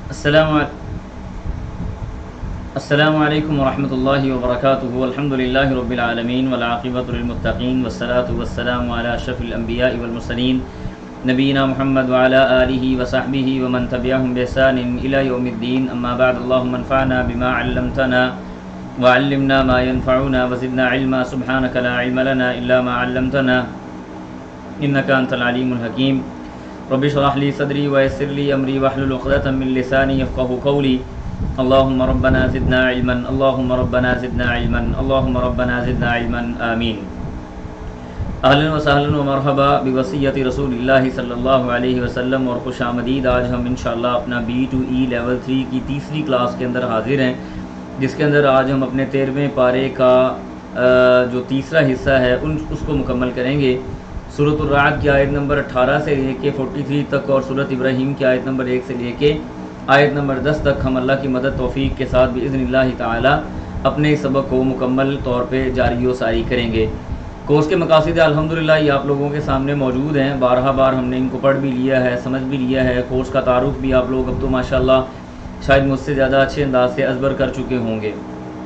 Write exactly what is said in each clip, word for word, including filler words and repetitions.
السلام السلام علیکم ورحمۃ اللہ وبرکاتہ. الحمد للہ رب العالمین والعاقبۃ للمتقین والصلاۃ والسلام علی اشرف الانبیاء والمرسلین نبینا محمد وعلی آلہ وصحبہ ومن تبعہم بإحسان الی یوم الدین. اما بعد، اللہم انفعنا بما علمتنا وعلمنا ما ينفعنا وزدنا علما سبحانک لا علم لنا الا ما علمتنا انک انت العلیم الحکیم. رب اشرح لي صدری ويسر لي امری واحلل عقدۃ من لسانی یفقهوا قولی. اللهم ربنا زدنا علما اللهم ربنا زدنا علما اللهم ربنا زدنا علما آمین. اہلا وسہلا ومرحبا بوصیت رسول اللہ صلی اللہ علیہ وسلم، اور خوش آمدید. آج ہم انشاءاللہ اپنا B two E level three کی تیسری کلاس کے اندر حاضر ہیں، جس کے اندر آج ہم اپنے تیرہویں پارے کا جو تیسرا حصہ ہے ان اس کو مکمل کریں گے. سورۃ الرعد کی آیت نمبر اٹھارہ سے لے کے تینتالیس تک، اور سورۃ ابراہیم کی آیت نمبر ایک سے لے کے آیت نمبر دس تک ہم اللہ کی مدد توفیق کے ساتھ باذن اللہ تعالی اپنے سبق کو مکمل طور پہ جاری و ساری کریں گے. کورس کے مقاصد الحمدللہ یہ آپ لوگوں کے سامنے موجود ہیں. بارہا بار ہم نے ان کو پڑھ بھی لیا ہے، سمجھ بھی لیا ہے. کورس کا تعارف بھی آپ لوگ اب تو ماشاءاللہ شاید مجھ سے زیادہ اچھے انداز سے ازبر کر چکے ہوں گے.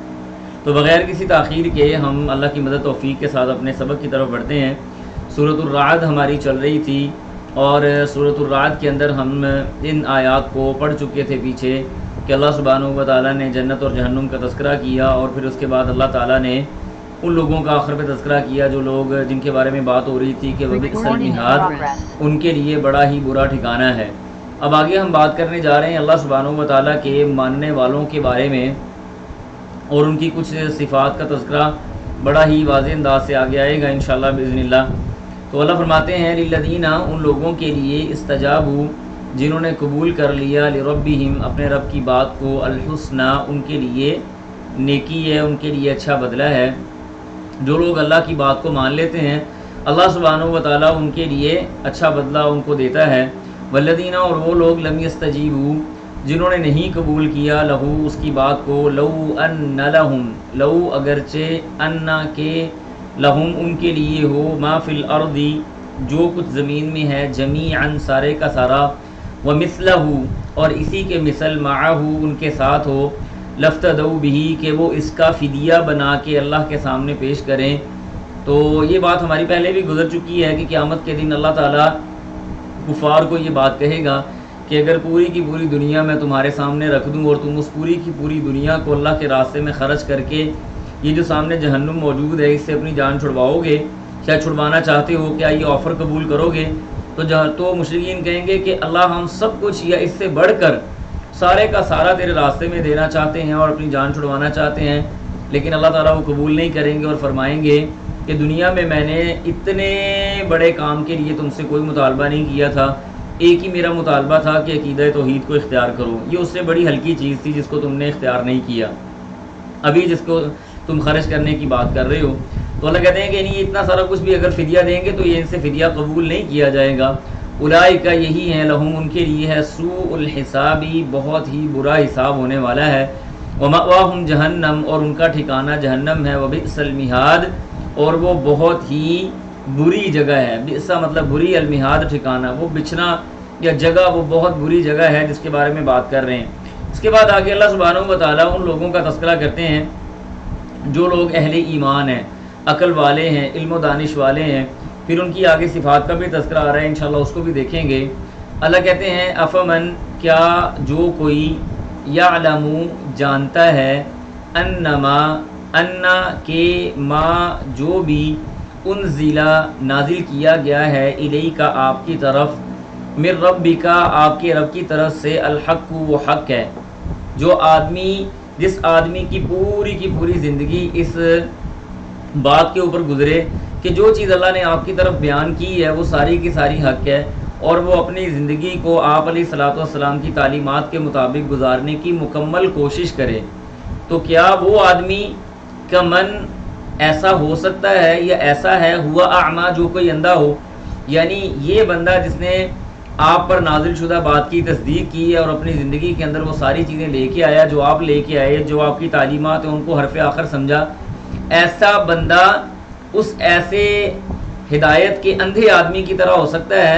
تو بغیر کسی تاخیر کے ہم اللہ کی مدد توفیق کے ساتھ اپنے سبق کی طرف بڑھتے ہیں. سورۃ الرعد ہماری چل رہی تھی، اور سورۃ الرعد کے اندر ہم ان آیات کو پڑھ چکے تھے پیچھے کہ اللہ سبحانہ و تعالیٰ نے جنت اور جہنم کا تذکرہ کیا، اور پھر اس کے بعد اللہ تعالیٰ نے ان لوگوں کا آخر پہ تذکرہ کیا جو لوگ جن کے بارے میں بات ہو رہی تھی کہ وَبِئْسَ الْمِہَادُ، ان کے لیے بڑا ہی برا ٹھکانہ ہے. اب آگے ہم بات کرنے جا رہے ہیں اللہ سبحانہ و تعالیٰ کے ماننے والوں کے بارے میں، اور ان کی کچھ صفات کا تذکرہ بڑا ہی واضح انداز سے آگے آئے گا انشاءاللہ باذن اللہ. تو اللہ فرماتے ہیں للذین، ان لوگوں کے لیے استجابوا، جنہوں نے قبول کر لیا لربہم، اپنے رب کی بات کو، الحسنى، ان کے لیے نیکی ہے، ان کے لیے اچھا بدلہ ہے. جو لوگ اللہ کی بات کو مان لیتے ہیں اللہ سبحانہ و تعالیٰ ان کے لیے اچھا بدلہ ان کو دیتا ہے. والذین، اور وہ لوگ لم یستجیبوا، جنہوں نے نہیں قبول کیا لہو، اس کی بات کو، لو ان لہم، لو اگرچہ، ان کے، لہم ان کے لیے ہو، ما فی الارض، جو کچھ زمین میں ہے، جمیعاً سارے کا سارا، ومثلہ، اور اسی کے مثل، معہ ان کے ساتھ ہو، لفتدوا بہ، کہ وہ اس کا فدیہ بنا کے اللہ کے سامنے پیش کریں. تو یہ بات ہماری پہلے بھی گزر چکی ہے کہ قیامت کے دن اللہ تعالیٰ کفار کو یہ بات کہے گا کہ اگر پوری کی پوری دنیا میں تمہارے سامنے رکھ دوں اور تم اس پوری کی پوری دنیا کو اللہ کے راستے میں خرچ کر کے یہ جو سامنے جہنم موجود ہے اس سے اپنی جان چھڑواؤ گے، کیا چھڑوانا چاہتے ہو، کیا یہ آفر قبول کرو گے؟ تو جہاں تو مشرکین کہیں گے کہ اللہ ہم سب کچھ یا اس سے بڑھ کر سارے کا سارا تیرے راستے میں دینا چاہتے ہیں اور اپنی جان چھڑوانا چاہتے ہیں. لیکن اللہ تعالیٰ وہ قبول نہیں کریں گے اور فرمائیں گے کہ دنیا میں میں نے اتنے بڑے کام کے لیے تم سے کوئی مطالبہ نہیں کیا تھا، ایک ہی میرا مطالبہ تھا کہ عقیدہ توحید کو اختیار کرو. یہ اس سے بڑی ہلکی چیز تھی جس کو تم نے اختیار نہیں کیا، ابھی جس کو تم خرچ کرنے کی بات کر رہے ہو. تو اللہ کہتے ہیں کہ نہیں، اتنا سارا کچھ بھی اگر فدیہ دیں گے تو یہ ان سے فدیہ قبول نہیں کیا جائے گا. اولئک، یہی ہیں، لہم ان کے لیے ہے، سوء الحساب، بہت ہی برا حساب ہونے والا ہے. ومأواہم جہنم، اور ان کا ٹھکانہ جہنم ہے. وبئس المہاد، اور وہ بہت ہی بری جگہ ہے. بئس مطلب بری، المہاد ٹھکانہ، وہ بچھنا یا جگہ، وہ بہت بری جگہ ہے جس کے بارے میں بات کر رہے ہیں. اس کے بعد آگے اللہ سبحانہ و تعالیٰ ان لوگوں کا تذکرہ کرتے ہیں جو لوگ اہل ایمان ہیں، عقل والے ہیں، علم و دانش والے ہیں. پھر ان کی آگے صفات کا بھی تذکرہ آ رہا ہے، انشاءاللہ اس کو بھی دیکھیں گے. اللہ کہتے ہیں افمن، کیا جو کوئی، یعلم جانتا ہے، انما، انا کے، ما جو بھی، انزلہ نازل کیا گیا ہے، الیک آپ کی طرف، من ربک آپ کے رب کی طرف سے، الحق وہ حق ہے. جو آدمی، جس آدمی کی پوری کی پوری زندگی اس بات کے اوپر گزرے کہ جو چیز اللہ نے آپ کی طرف بیان کی ہے وہ ساری کی ساری حق ہے، اور وہ اپنی زندگی کو آپ علیہ الصلوۃ والسلام کی تعلیمات کے مطابق گزارنے کی مکمل کوشش کرے، تو کیا وہ آدمی کا من ایسا ہو سکتا ہے یا ایسا ہے، ہوا اعمیٰ، جو کوئی اندھا ہو. یعنی یہ بندہ جس نے آپ پر نازل شدہ بات کی تصدیق کی ہے اور اپنی زندگی کے اندر وہ ساری چیزیں لے کے آیا جو آپ لے کے آئے، جو آپ کی تعلیمات ہیں ان کو حرف آخر سمجھا، ایسا بندہ اس ایسے ہدایت کے اندھے آدمی کی طرح ہو سکتا ہے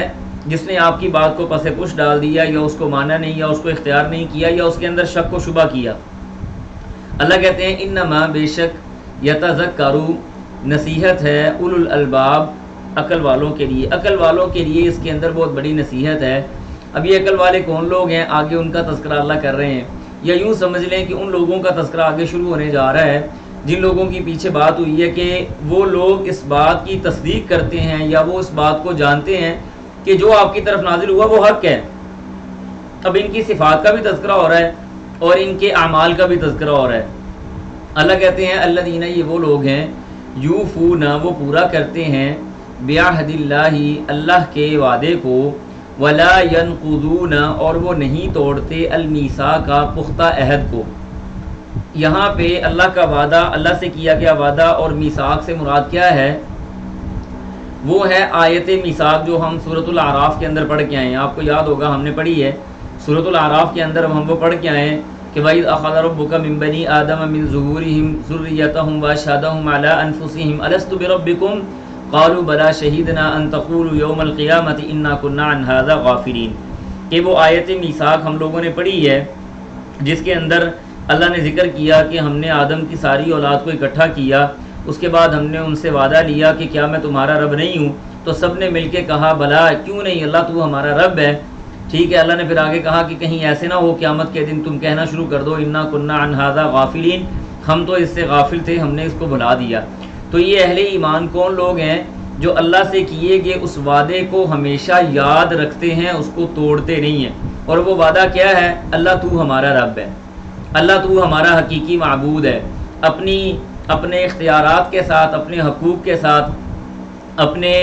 جس نے آپ کی بات کو پس پش ڈال دیا یا اس کو مانا نہیں یا اس کو اختیار نہیں کیا یا اس کے اندر شک و شبہ کیا۔ اللہ کہتے ہیں انما بے شک یتذکروا نصیحت ہے اولو الالباب عقل والوں کے لیے، عقل والوں کے لیے اس کے اندر بہت بڑی نصیحت ہے۔ اب یہ عقل والے کون لوگ ہیں؟ آگے ان کا تذکرہ اللہ کر رہے ہیں، یا یوں سمجھ لیں کہ ان لوگوں کا تذکرہ آگے شروع ہونے جا رہا ہے جن لوگوں کی پیچھے بات ہوئی ہے کہ وہ لوگ اس بات کی تصدیق کرتے ہیں یا وہ اس بات کو جانتے ہیں کہ جو آپ کی طرف نازل ہوا وہ حق ہے۔ اب ان کی صفات کا بھی تذکرہ ہو رہا ہے اور ان کے اعمال کا بھی تذکرہ ہو رہا ہے۔ اللہ کہتے ہیں الذین، یہ وہ لوگ ہیں یوفون، وہ پورا کرتے ہیں بعہد اللہ، اللہ کے وعدے کو، ولا ینقضون، اور وہ نہیں توڑتے المیثاق، پختہ عہد کو۔ یہاں پہ اللہ کا وعدہ، اللہ سے کیا گیا وعدہ اور میثاق سے مراد کیا ہے؟ وہ ہے آیت میثاق جو ہم سورۃ الاعراف کے اندر پڑھ کے آئے ہیں۔ آپ کو یاد ہوگا ہم نے پڑھی ہے سورۃ الاعراف کے اندر، ہم وہ پڑھ کے آئے ہیں کہ وَإِذْ أَخَذَ رَبُّكَ مِن بَنِي آدَمَ مِن ظُهُورِهِمْ ذُرِّيَّتَهُمْ وَأَشْهَدَهُمْ عَلَىٰ أَنفُسِهِمْ أَلَسْتُ بِرَبِّكُمْ قَالُوا بَلَىٰ شَهِدْنَا أَن تَقُولُوا يَوْمَ الْقِيَامَةِ إِنَّا كُنَّا عَنْ هَٰذَا غَافِلِينَ، کہ وہ آیت میثاق ہم لوگوں نے پڑھی ہے جس کے اندر اللہ نے ذکر کیا کہ ہم نے آدم کی ساری اولاد کو اکٹھا کیا، اس کے بعد ہم نے ان سے وعدہ لیا کہ کیا میں تمہارا رب نہیں ہوں؟ تو سب نے مل کے کہا بلا، کیوں نہیں اللہ تو ہمارا رب ہے۔ ٹھیک ہے، اللہ نے پھر آگے کہا کہ کہیں ایسے نہ ہو قیامت کے دن تم کہنا شروع کر دو انا کنا عن ھذا غافلین، ہم تو اس سے غافل تھے، ہم نے اس کو بھلا دیا۔ تو یہ اہل ایمان کون لوگ ہیں؟ جو اللہ سے کیے گئے اس وعدے کو ہمیشہ یاد رکھتے ہیں، اس کو توڑتے نہیں ہیں۔ اور وہ وعدہ کیا ہے؟ اللہ تو ہمارا رب ہے، اللہ تو ہمارا حقیقی معبود ہے۔ اپنی اپنے اختیارات کے ساتھ، اپنے حقوق کے ساتھ، اپنے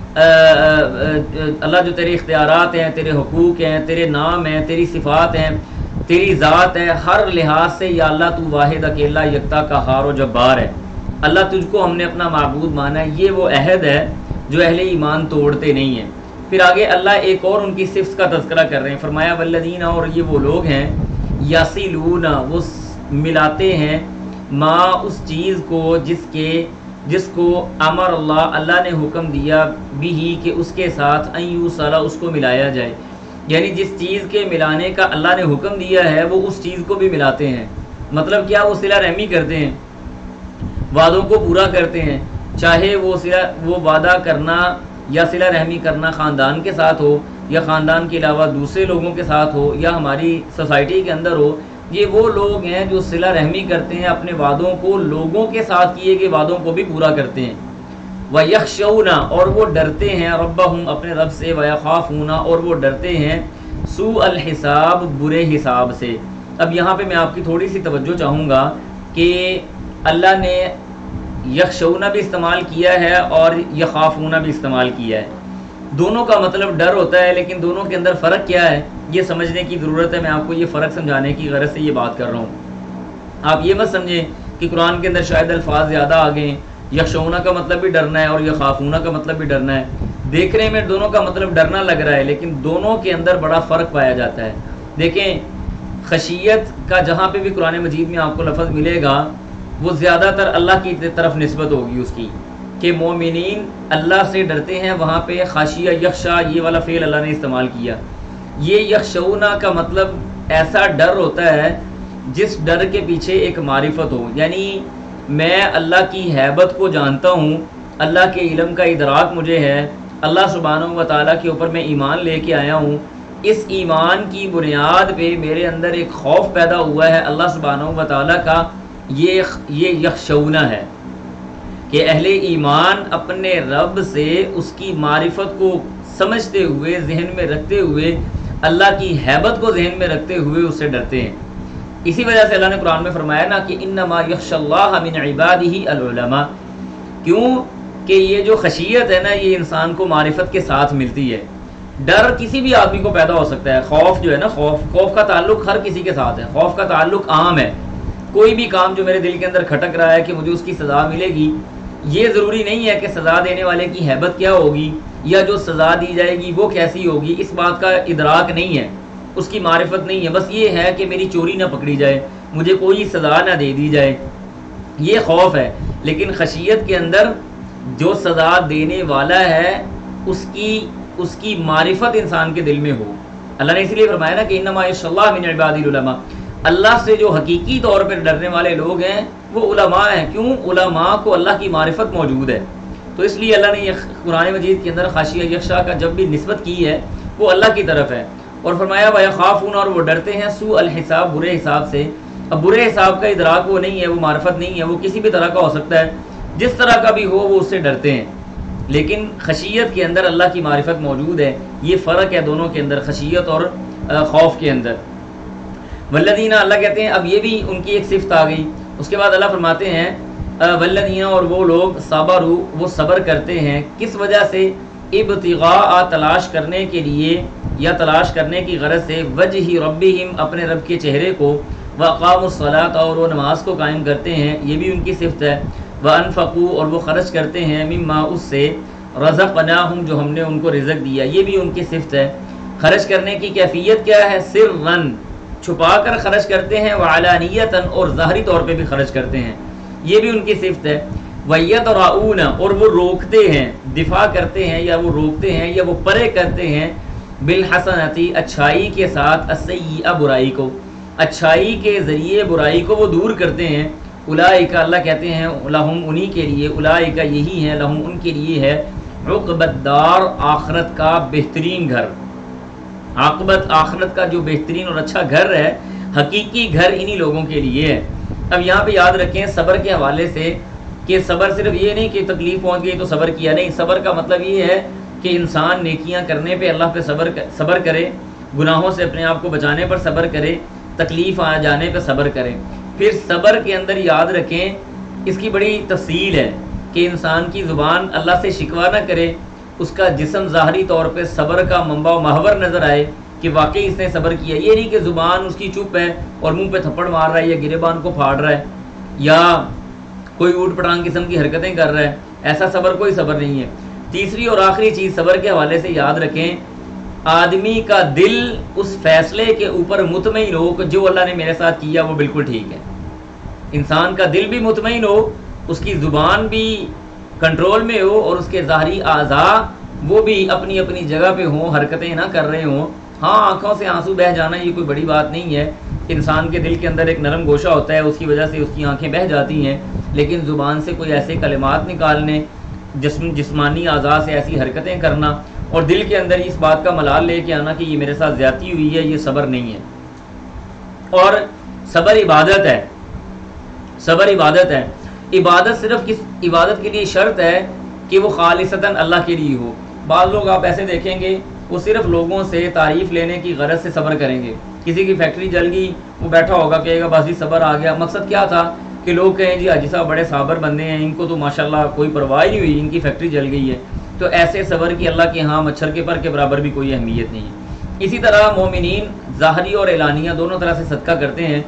اللہ جو تیرے اختیارات ہیں، تیرے حقوق ہیں، تیرے نام ہیں، تیری صفات ہیں، تیری ذات ہے، ہر لحاظ سے یا اللہ تو واحد اکیلا یکتا قہار و جبار ہے۔ اللہ تجھ کو ہم نے اپنا معبود مانا ہے۔ یہ وہ عہد ہے جو اہل ایمان توڑتے نہیں ہیں۔ پھر آگے اللہ ایک اور ان کی صفت کا تذکرہ کر رہے ہیں، فرمایا والذین، اور یہ وہ لوگ ہیں یصلون، وہ ملاتے ہیں، ما اس چیز کو جس کے جس کو امر اللہ، اللہ نے حکم دیا بھی کہ اس کے ساتھ ان یوصل، اس کو ملایا جائے، یعنی جس چیز کے ملانے کا اللہ نے حکم دیا ہے وہ اس چیز کو بھی ملاتے ہیں۔ مطلب کیا؟ وہ صلہ رحمی کرتے ہیں، وعدوں کو پورا کرتے ہیں، چاہے وہ صلہ وہ وعدہ کرنا یا صلہ رحمی کرنا خاندان کے ساتھ ہو یا خاندان کے علاوہ دوسرے لوگوں کے ساتھ ہو یا ہماری سوسائٹی کے اندر ہو۔ یہ وہ لوگ ہیں جو صلہ رحمی کرتے ہیں، اپنے وعدوں کو، لوگوں کے ساتھ کیے گئے وعدوں کو بھی پورا کرتے ہیں۔ وَيَخْشَوْنَ، اور وہ ڈرتے ہیں، رَبَّهُمْ، اپنے رب سے، وَيَخَافُونَ، اور وہ ڈرتے ہیں، سوء الحساب، برے حساب سے۔ اب یہاں پہ میں آپ کی تھوڑی سی توجہ چاہوں گا کہ اللہ نے یخشونا بھی استعمال کیا ہے اور یخافونا بھی استعمال کیا ہے۔ دونوں کا مطلب ڈر ہوتا ہے، لیکن دونوں کے اندر فرق کیا ہے یہ سمجھنے کی ضرورت ہے۔ میں آپ کو یہ فرق سمجھانے کی غرض سے یہ بات کر رہا ہوں۔ آپ یہ مت سمجھیں کہ قرآن کے اندر شاید الفاظ زیادہ آ گئے، یخشونا کا مطلب بھی ڈرنا ہے اور یخافونا کا مطلب بھی ڈرنا ہے۔ دیکھنے میں دونوں کا مطلب ڈرنا لگ رہا ہے، لیکن دونوں کے اندر بڑا فرق پایا جاتا ہے۔ دیکھیں، خشیت کا جہاں پہ بھی قرآن مجید میں آپ کو لفظ ملے گا وہ زیادہ تر اللہ کی طرف نسبت ہوگی اس کی، کہ مومنین اللہ سے ڈرتے ہیں، وہاں پہ خاشیہ یخشا یہ والا فعل اللہ نے استعمال کیا۔ یہ یخشونا کا مطلب ایسا ڈر ہوتا ہے جس ڈر کے پیچھے ایک معرفت ہو، یعنی میں اللہ کی ہیبت کو جانتا ہوں، اللہ کے علم کا ادراک مجھے ہے، اللہ سبحانہ و تعالیٰ کے اوپر میں ایمان لے کے آیا ہوں، اس ایمان کی بنیاد پہ میرے اندر ایک خوف پیدا ہوا ہے اللہ سبحانہ و تعالیٰ کا، یہ یہ یخشونا ہے کہ اہل ایمان اپنے رب سے اس کی معرفت کو سمجھتے ہوئے، ذہن میں رکھتے ہوئے، اللہ کی ہیبت کو ذہن میں رکھتے ہوئے اس سے ڈرتے ہیں۔ اسی وجہ سے اللہ نے قرآن میں فرمایا نا کہ انما یخشی اللہ من عبادہ العلماء، کیوں کہ یہ جو خشیت ہے نا یہ انسان کو معرفت کے ساتھ ملتی ہے۔ ڈر کسی بھی آدمی کو پیدا ہو سکتا ہے، خوف جو ہے نا، خوف خوف کا تعلق ہر کسی کے ساتھ ہے، خوف کا تعلق عام ہے۔ کوئی بھی کام جو میرے دل کے اندر کھٹک رہا ہے کہ مجھے اس کی سزا ملے گی، یہ ضروری نہیں ہے کہ سزا دینے والے کی ہیبت کیا ہوگی یا جو سزا دی جائے گی وہ کیسی ہوگی، اس بات کا ادراک نہیں ہے، اس کی معرفت نہیں ہے۔ بس یہ ہے کہ میری چوری نہ پکڑی جائے، مجھے کوئی سزا نہ دے دی جائے، یہ خوف ہے۔ لیکن خشیت کے اندر جو سزا دینے والا ہے اس کی اس کی معرفت انسان کے دل میں ہو. اللہ نے اسی لیے فرمایا نا کہ انما یخشی اللہ من عباد العلماء، اللہ سے جو حقیقی طور پر ڈرنے والے لوگ ہیں وہ علماء ہیں. کیوں؟ علماء کو اللہ کی معرفت موجود ہے. تو اس لیے اللہ نے یہ قرآن مجید کے اندر خاشیہ یخشا کا جب بھی نسبت کی ہے وہ اللہ کی طرف ہے. اور فرمایا وَيَخَافُونَ، اور وہ ڈرتے ہیں سوء الحساب، برے حساب سے. اب برے حساب کا ادراک وہ نہیں ہے، وہ معرفت نہیں ہے، وہ کسی بھی طرح کا ہو سکتا ہے، جس طرح کا بھی ہو وہ اس سے ڈرتے ہیں. لیکن خشیت کے اندر اللہ کی معرفت موجود ہے. یہ فرق ہے دونوں کے اندر، خشیت اور خوف کے اندر. والذین، اللہ کہتے ہیں اب یہ بھی ان کی ایک صفت آ گئی. اس کے بعد اللہ فرماتے ہیں والذین، اور وہ لوگ صبروا، وہ صبر کرتے ہیں. کس وجہ سے؟ ابتغاء، تلاش کرنے کے لیے یا تلاش کرنے کی غرض سے، وجہ ربہم، اپنے رب کے چہرے کو، واقاموا الصلاۃ، اور وہ نماز کو قائم کرتے ہیں. یہ بھی ان کی صفت ہے. وانفقوا، اور وہ خرچ کرتے ہیں، مما، اس سے، رزقناہم، جو ہم نے ان کو رزق دیا. یہ بھی ان کی صفت ہے. خرچ کرنے کی کیفیت کیا ہے؟ سرًا، چھپا کر خرچ کرتے ہیں، وعلانیۃً، اور ظاہری طور پہ بھی خرچ کرتے ہیں. یہ بھی ان کی صفت ہے. وَيَدْرَؤُونَ، اور وہ روکتے ہیں، دفاع کرتے ہیں یا وہ روکتے ہیں یا وہ پرے کرتے ہیں، بالحسنتی، اچھائی کے ساتھ، السیئہ، برائی کو، اچھائی کے ذریعے برائی کو وہ دور کرتے ہیں. اولئک، اللہ کہتے ہیں لہم، انہی کے لیے، اولئک، یہی ہیں، لہم، ان کے لیے ہے، عقبۃ الدار، آخرت کا بہترین گھر. عاقبت، آخرت کا جو بہترین اور اچھا گھر ہے، حقیقی گھر انہی لوگوں کے لیے ہے. اب یہاں پہ یاد رکھیں صبر کے حوالے سے کہ صبر صرف یہ نہیں کہ تکلیف پہنچ گئی تو صبر کیا، نہیں. صبر کا مطلب یہ ہے کہ انسان نیکیاں کرنے پہ اللہ پہ صبر صبر کرے، گناہوں سے اپنے آپ کو بچانے پر صبر کرے، تکلیف آ جانے پہ صبر کرے. پھر صبر کے اندر یاد رکھیں اس کی بڑی تفصیل ہے کہ انسان کی زبان اللہ سے شکوہ نہ کرے، اس کا جسم ظاہری طور پہ صبر کا منبع و محور نظر آئے کہ واقعی اس نے صبر کیا. یہ نہیں کہ زبان اس کی چپ ہے اور منہ پہ تھپڑ مار رہا ہے یا گریبان کو پھاڑ رہا ہے یا کوئی اوٹ پٹانگ قسم کی حرکتیں کر رہا ہے. ایسا صبر کوئی صبر نہیں ہے. تیسری اور آخری چیز صبر کے حوالے سے یاد رکھیں، آدمی کا دل اس فیصلے کے اوپر مطمئن ہو کہ جو اللہ نے میرے ساتھ کیا وہ بالکل ٹھیک ہے. انسان کا دل بھی مطمئن ہو، اس کی زبان بھی کنٹرول میں ہو اور اس کے ظاہری اعضاء وہ بھی اپنی اپنی جگہ پہ ہوں، حرکتیں نہ کر رہے ہوں. ہاں، آنکھوں سے آنسو بہہ جانا یہ کوئی بڑی بات نہیں ہے. انسان کے دل کے اندر ایک نرم گوشہ ہوتا ہے، اس کی وجہ سے اس کی آنکھیں بہہ جاتی ہیں. لیکن زبان سے کوئی ایسے کلمات نکالنے، جسم جسمانی اعضاء سے ایسی حرکتیں کرنا اور دل کے اندر اس بات کا ملال لے کے آنا کہ یہ میرے ساتھ زیادتی ہوئی ہے، یہ صبر نہیں ہے. اور صبر عبادت ہے. صبر عبادت ہے. عبادت صرف کس عبادت کے لیے شرط ہے کہ وہ خالصتاً اللہ کے لیے ہو. بعض لوگ آپ ایسے دیکھیں گے وہ صرف لوگوں سے تعریف لینے کی غرض سے صبر کریں گے. کسی کی فیکٹری جل گئی، وہ بیٹھا ہوگا کہے گا بس جی صبر آ گیا. مقصد کیا تھا کہ لوگ کہیں جی حاجی صاحب بڑے صابر بندے ہیں، ان کو تو ماشاءاللہ کوئی پرواہ نہیں ہوئی، ان کی فیکٹری جل گئی ہے. تو ایسے صبر کی اللہ کے ہاں مچھر کے پر کے برابر بھی کوئی اہمیت نہیں ہے. اسی طرح مومنین ظاہری اور اعلانیہ دونوں طرح سے صدقہ کرتے ہیں.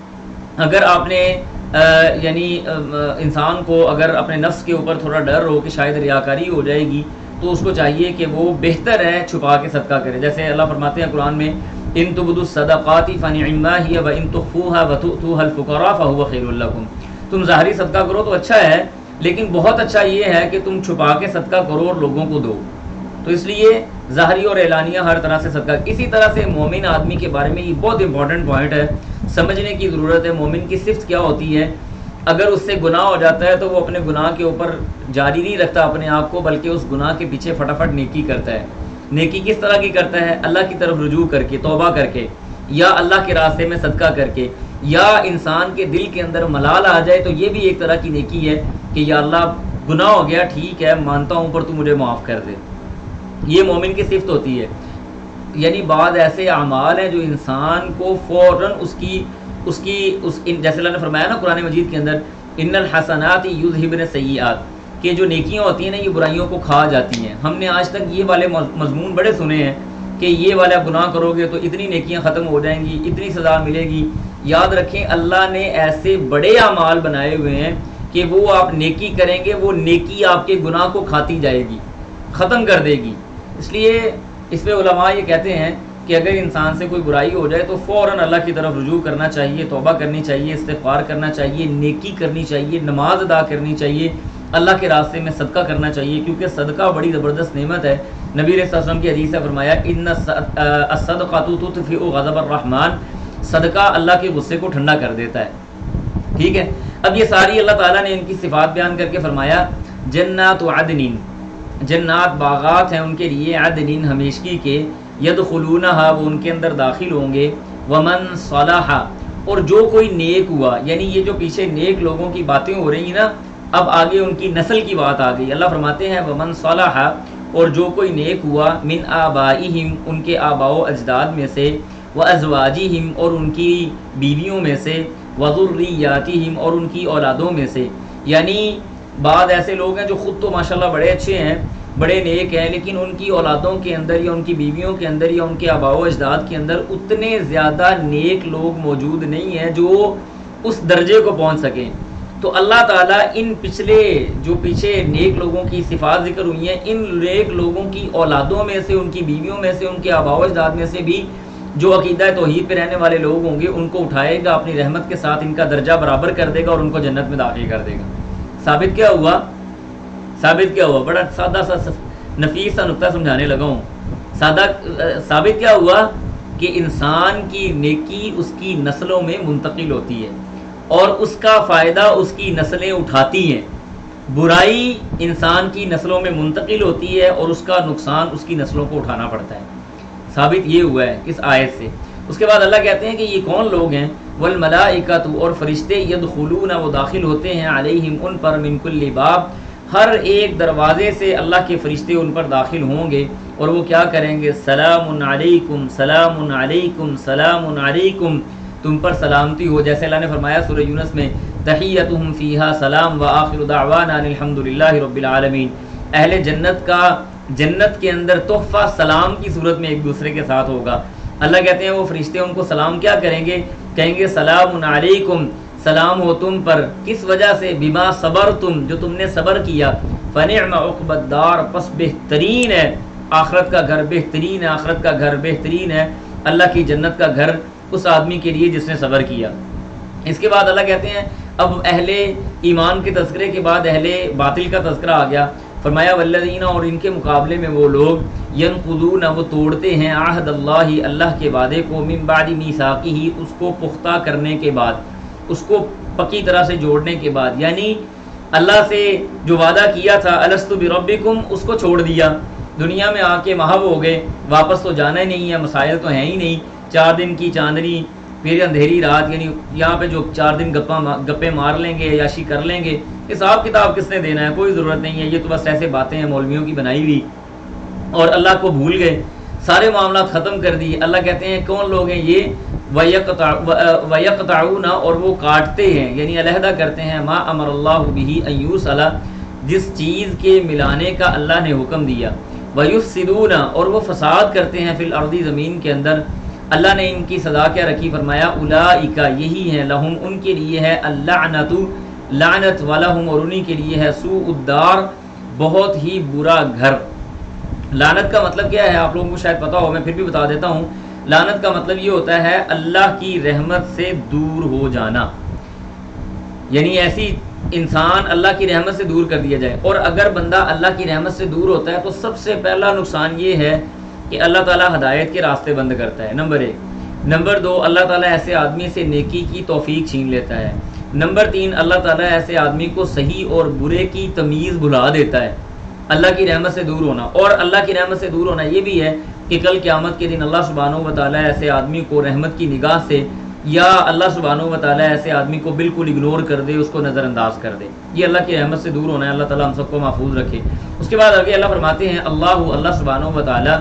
اگر آپ نے آ, یعنی آ, انسان کو اگر اپنے نفس کے اوپر تھوڑا ڈر ہو کہ شاید ریاکاری ہو جائے گی تو اس کو چاہیے کہ وہ بہتر ہے چھپا کے صدقہ کرے. جیسے اللہ فرماتے ہیں قرآن میں ان تبدوا الصدقات فنعما هي وان تخفوها وتؤتوها الفقراء فهو خير لكم. تم ظاہری صدقہ کرو تو اچھا ہے، لیکن بہت اچھا یہ ہے کہ تم چھپا کے صدقہ کرو اور لوگوں کو دو. تو اس لیے ظاہری اور اعلانیہ ہر طرح سے صدقہ. اسی طرح سے مومن آدمی کے بارے میں یہ بہت امپورٹنٹ پوائنٹ ہے، سمجھنے کی ضرورت ہے. مومن کی صفت کیا ہوتی ہے؟ اگر اس سے گناہ ہو جاتا ہے تو وہ اپنے گناہ کے اوپر جاری نہیں رکھتا اپنے آپ کو، بلکہ اس گناہ کے پیچھے فٹافٹ نیکی کرتا ہے. نیکی کس طرح کی کرتا ہے؟ اللہ کی طرف رجوع کر کے، توبہ کر کے، یا اللہ کے راستے میں صدقہ کر کے، یا انسان کے دل کے اندر ملال آ جائے تو یہ بھی ایک طرح کی نیکی ہے کہ یا اللہ گناہ ہو گیا، ٹھیک ہے مانتا ہوں پر تو مجھے معاف کر دے. یہ مومن کی صفت ہوتی ہے. یعنی بعض ایسے اعمال ہیں جو انسان کو فوراً اس کی اس کی اس جیسے اللہ نے فرمایا نا قرآن مجید کے اندر ان الحسنات یذہبن السیئات، کہ جو نیکیاں ہوتی ہیں نا یہ برائیوں کو کھا جاتی ہیں. ہم نے آج تک یہ والے مضمون بڑے سنے ہیں کہ یہ والا گناہ کرو گے تو اتنی نیکیاں ختم ہو جائیں گی، اتنی سزا ملے گی. یاد رکھیں اللہ نے ایسے بڑے اعمال بنائے ہوئے ہیں کہ وہ آپ نیکی کریں گے وہ نیکی آپ کے گناہ کو کھاتی جائے گی، ختم کر دے گی. اس لیے اس پہ علماء یہ کہتے ہیں کہ اگر انسان سے کوئی برائی ہو جائے تو فوراً اللہ کی طرف رجوع کرنا چاہیے، توبہ کرنی چاہیے، استغفار کرنا چاہیے، نیکی کرنی چاہیے، نماز ادا کرنی چاہیے. اللہ کے راستے میں صدقہ کرنا چاہیے، کیونکہ صدقہ بڑی زبردست نعمت ہے۔ نبی علیہ السلام کی حدیث سے فرمایا ان الصدقۃ تطفئ غضب الرحمن، صدقہ اللہ کے غصے کو ٹھنڈا کر دیتا ہے۔ ٹھیک ہے، اب یہ ساری اللہ تعالیٰ نے ان کی صفات بیان کر کے فرمایا جنات عدن، جنات باغات ہیں ان کے لیے، عدن ہمیشگی کے، یدخلونہا وہ ان کے اندر داخل ہوں گے، ومن صلح اور جو کوئی نیک ہوا، یعنی یہ جو پیچھے نیک لوگوں کی باتیں ہو رہی ہیں نا، اب آگے ان کی نسل کی بات آ گئی۔ اللہ فرماتے ہیں ومن صلح اور جو کوئی نیک ہوا، من آبائہم ان کے آباء و اجداد میں سے، وازواجہم اور ان کی بیویوں میں سے، وذریاتہم اور ان کی اولادوں میں سے، یعنی بعض ایسے لوگ ہیں جو خود تو ماشاءاللہ بڑے اچھے ہیں، بڑے نیک ہیں، لیکن ان کی اولادوں کے اندر یا ان کی بیویوں کے اندر یا ان کے آباء و اجداد کے اندر اتنے زیادہ نیک لوگ موجود نہیں ہیں جو اس درجے کو پہنچ سکیں۔ تو اللہ تعالیٰ ان پچھلے جو پیچھے نیک لوگوں کی صفات ذکر ہوئی ہیں، ان نیک لوگوں کی اولادوں میں سے، ان کی بیویوں میں سے، ان کے آباء و اجداد میں سے بھی جو عقیدہ توحید پہ رہنے والے لوگ ہوں گے ان کو اٹھائے گا، اپنی رحمت کے ساتھ ان کا درجہ برابر کر دے گا اور ان کو جنت میں داخل کر دے گا۔ ثابت کیا ہوا؟ ثابت کیا ہوا؟ بڑا سادہ سا نفیس سا نقطہ سمجھانے لگا ہوں۔ سادہ ثابت کیا ہوا کہ انسان کی نیکی اس کی نسلوں میں منتقل ہوتی ہے اور اس کا فائدہ اس کی نسلیں اٹھاتی ہیں، برائی انسان کی نسلوں میں منتقل ہوتی ہے اور اس کا نقصان اس کی نسلوں کو اٹھانا پڑتا ہے۔ ثابت یہ ہوا ہے اس آیت سے۔ اس کے بعد اللہ کہتے ہیں کہ یہ کون لوگ ہیں؟ والملائکۃ اور فرشتے، یدخلون وہ داخل ہوتے ہیں، علیہم ان پر، من کل باب ہر ایک دروازے سے اللہ کے فرشتے ان پر داخل ہوں گے، اور وہ کیا کریں گے؟ سلام علیکم سلام علیکم سلام علیکم، تم پر سلامتی ہو، جیسے اللہ نے فرمایا سورہ یونس میں تحیتہم فیہا سلام وآخر دعوانا الحمدللہ رب العالمین۔ اہل جنت کا جنت کے اندر تحفہ سلام کی صورت میں ایک دوسرے کے ساتھ ہوگا۔ اللہ کہتے ہیں وہ فرشتے ان کو سلام کیا کریں گے؟ کہیں گے سلام علیکم، سلام ہو تم پر، کس وجہ سے؟ بما صبرتم، جو تم نے صبر کیا، فنعم عقبی الدار، پس بہترین ہے آخرت کا گھر، بہترین ہے آخرت کا گھر، بہترین ہے اللہ کی جنت کا گھر اس آدمی کے لیے جس نے صبر کیا۔ اس کے بعد اللہ کہتے ہیں اب اہل ایمان کے تذکرے کے بعد اہل باطل کا تذکرہ آ گیا۔ فرمایا والذین، اور ان کے مقابلے میں وہ لوگ، ینقضون وہ توڑتے ہیں، عہد اللہ اللہ کے وعدے کو، من بعد میثاقہ اس کو پختہ کرنے کے بعد، اس کو پکی طرح سے جوڑنے کے بعد، یعنی اللہ سے جو وعدہ کیا تھا الست بربکم اس کو چھوڑ دیا، دنیا میں آ کے محو ہو گئے، واپس تو جانا ہی نہیں ہے، مسائل تو ہیں ہی نہیں، چار دن کی چاندنی پھر اندھیری رات، یعنی یہاں پہ جو چار دن گپا گپے مار لیں گے، عیاشی کر لیں گے، حساب کتاب کس نے دینا ہے؟ کوئی ضرورت نہیں ہے، یہ تو بس ایسے باتیں ہیں مولویوں کی بنائی ہوئی، اور اللہ کو بھول گئے، سارے معاملات ختم کر دیے۔ اللہ کہتے ہیں کون لوگ ہیں یہ؟ وَيَقْطَعُونَ اور وہ کاٹتے ہیں، یعنی علیحدہ کرتے ہیں، ما امر اللہ بہ ان یوصل جس چیز کے ملانے کا اللہ نے حکم دیا، وَيُفْسِدُونَ اور وہ فساد کرتے ہیں، فی الارض زمین کے اندر۔ اللہ نے ان کی سزا کیا رکھی؟ فرمایا اولئک یہی ہیں، لہم ان کے لیے ہے، اللعنۃ لعنت، ولہم اور انہی کے لیے ہے، سوء الدار بہت ہی برا گھر۔ لعنت کا مطلب کیا ہے آپ لوگوں کو شاید پتا ہو، میں پھر بھی بتا دیتا ہوں۔ لعنت کا مطلب یہ ہوتا ہے اللہ کی رحمت سے دور ہو جانا، یعنی ایسی انسان اللہ کی رحمت سے دور کر دیا جائے۔ اور اگر بندہ اللہ کی رحمت سے دور ہوتا ہے تو سب سے پہلا نقصان یہ ہے کہ اللہ تعالیٰ ہدایت کے راستے بند کرتا ہے، نمبر ایک۔ نمبر دو، اللہ تعالیٰ ایسے آدمی سے نیکی کی توفیق چھین لیتا ہے۔ نمبر تین، اللہ تعالیٰ ایسے آدمی کو صحیح اور برے کی تمیز بھلا دیتا ہے۔ اللہ کی رحمت سے دور ہونا، اور اللہ کی رحمت سے دور ہونا یہ بھی ہے کہ کل قیامت کے دن اللہ سبحانہ و تعالیٰ ایسے آدمی کو رحمت کی نگاہ سے، یا اللہ سبحانہ و تعالیٰ ایسے آدمی کو بالکل اگنور کر دے، اس کو نظر انداز کر دے۔ یہ اللہ کی رحمت سے دور ہونا ہے، اللہ تعالیٰ ہم سب کو محفوظ رکھے۔ اس کے بعد آگے اللہ فرماتے ہیں اللہ اللہ سبحانہ و تعالیٰ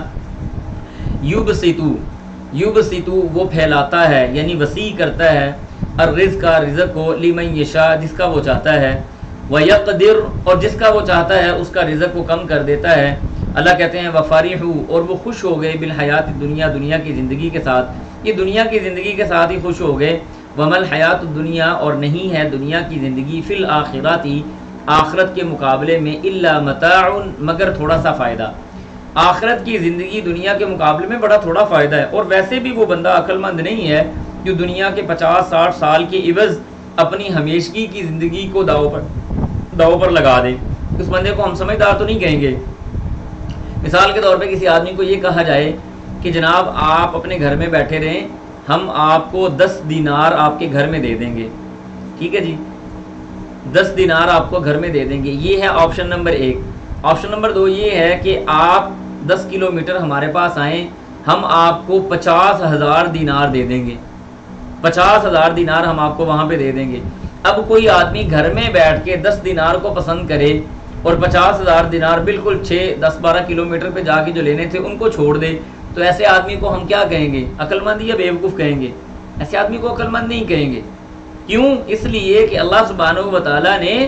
یبسطو یبسطو وہ پھیلاتا ہے، یعنی وسیع کرتا ہے، الرزق کا رزق کو، لمن یشاء جس کا وہ چاہتا ہے، ویقدر اور جس کا وہ چاہتا ہے اس کا رزق کو کم کر دیتا ہے۔ اللہ کہتے ہیں وفرحوا اور وہ خوش ہو گئے، بالحیات دنیا دنیا کی زندگی کے ساتھ، یہ دنیا کی زندگی کے ساتھ ہی خوش ہو گئے۔ ومل حیات الدنیا اور نہیں ہے دنیا کی زندگی، فی الآخرات آخرت کے مقابلے میں، الا متاع مگر تھوڑا سا فائدہ۔ آخرت کی زندگی دنیا کے مقابلے میں بڑا تھوڑا فائدہ ہے، اور ویسے بھی وہ بندہ عقل مند نہیں ہے جو دنیا کے پچاس ساٹھ سال کے عوض اپنی ہمیشگی کی زندگی کو داؤ پر داؤ پر لگا دے۔ اس بندے کو ہم سمجھدار تو نہیں کہیں گے۔ مثال کے طور پہ کسی آدمی کو یہ کہا جائے کہ جناب آپ اپنے گھر میں بیٹھے رہیں، ہم آپ کو دس دینار آپ کے گھر میں دے دیں گے، ٹھیک ہے جی، دس دینار آپ کو گھر میں دے دیں گے، یہ ہے آپشن نمبر ایک۔ آپشن نمبر دو یہ ہے کہ آپ دس کلو میٹر ہمارے پاس آئیں، ہم آپ کو پچاس ہزار دینار دے دیں گے، پچاس ہزار دینار ہم آپ کو وہاں پہ دے دیں گے۔ اب کوئی آدمی گھر میں بیٹھ کے دس دینار کو پسند کرے اور پچاس ہزار دینار بالکل چھ دس بارہ کلو میٹر پہ جا کے جو لینے تھے ان کو چھوڑ دے، تو ایسے آدمی کو ہم کیا کہیں گے؟ عقل مند یا بیوقوف کہیں گے؟ ایسے آدمی کو عقل مند نہیں کہیں گے۔ کیوں؟ اس لیے کہ اللہ سبحانہ و تعالیٰ نے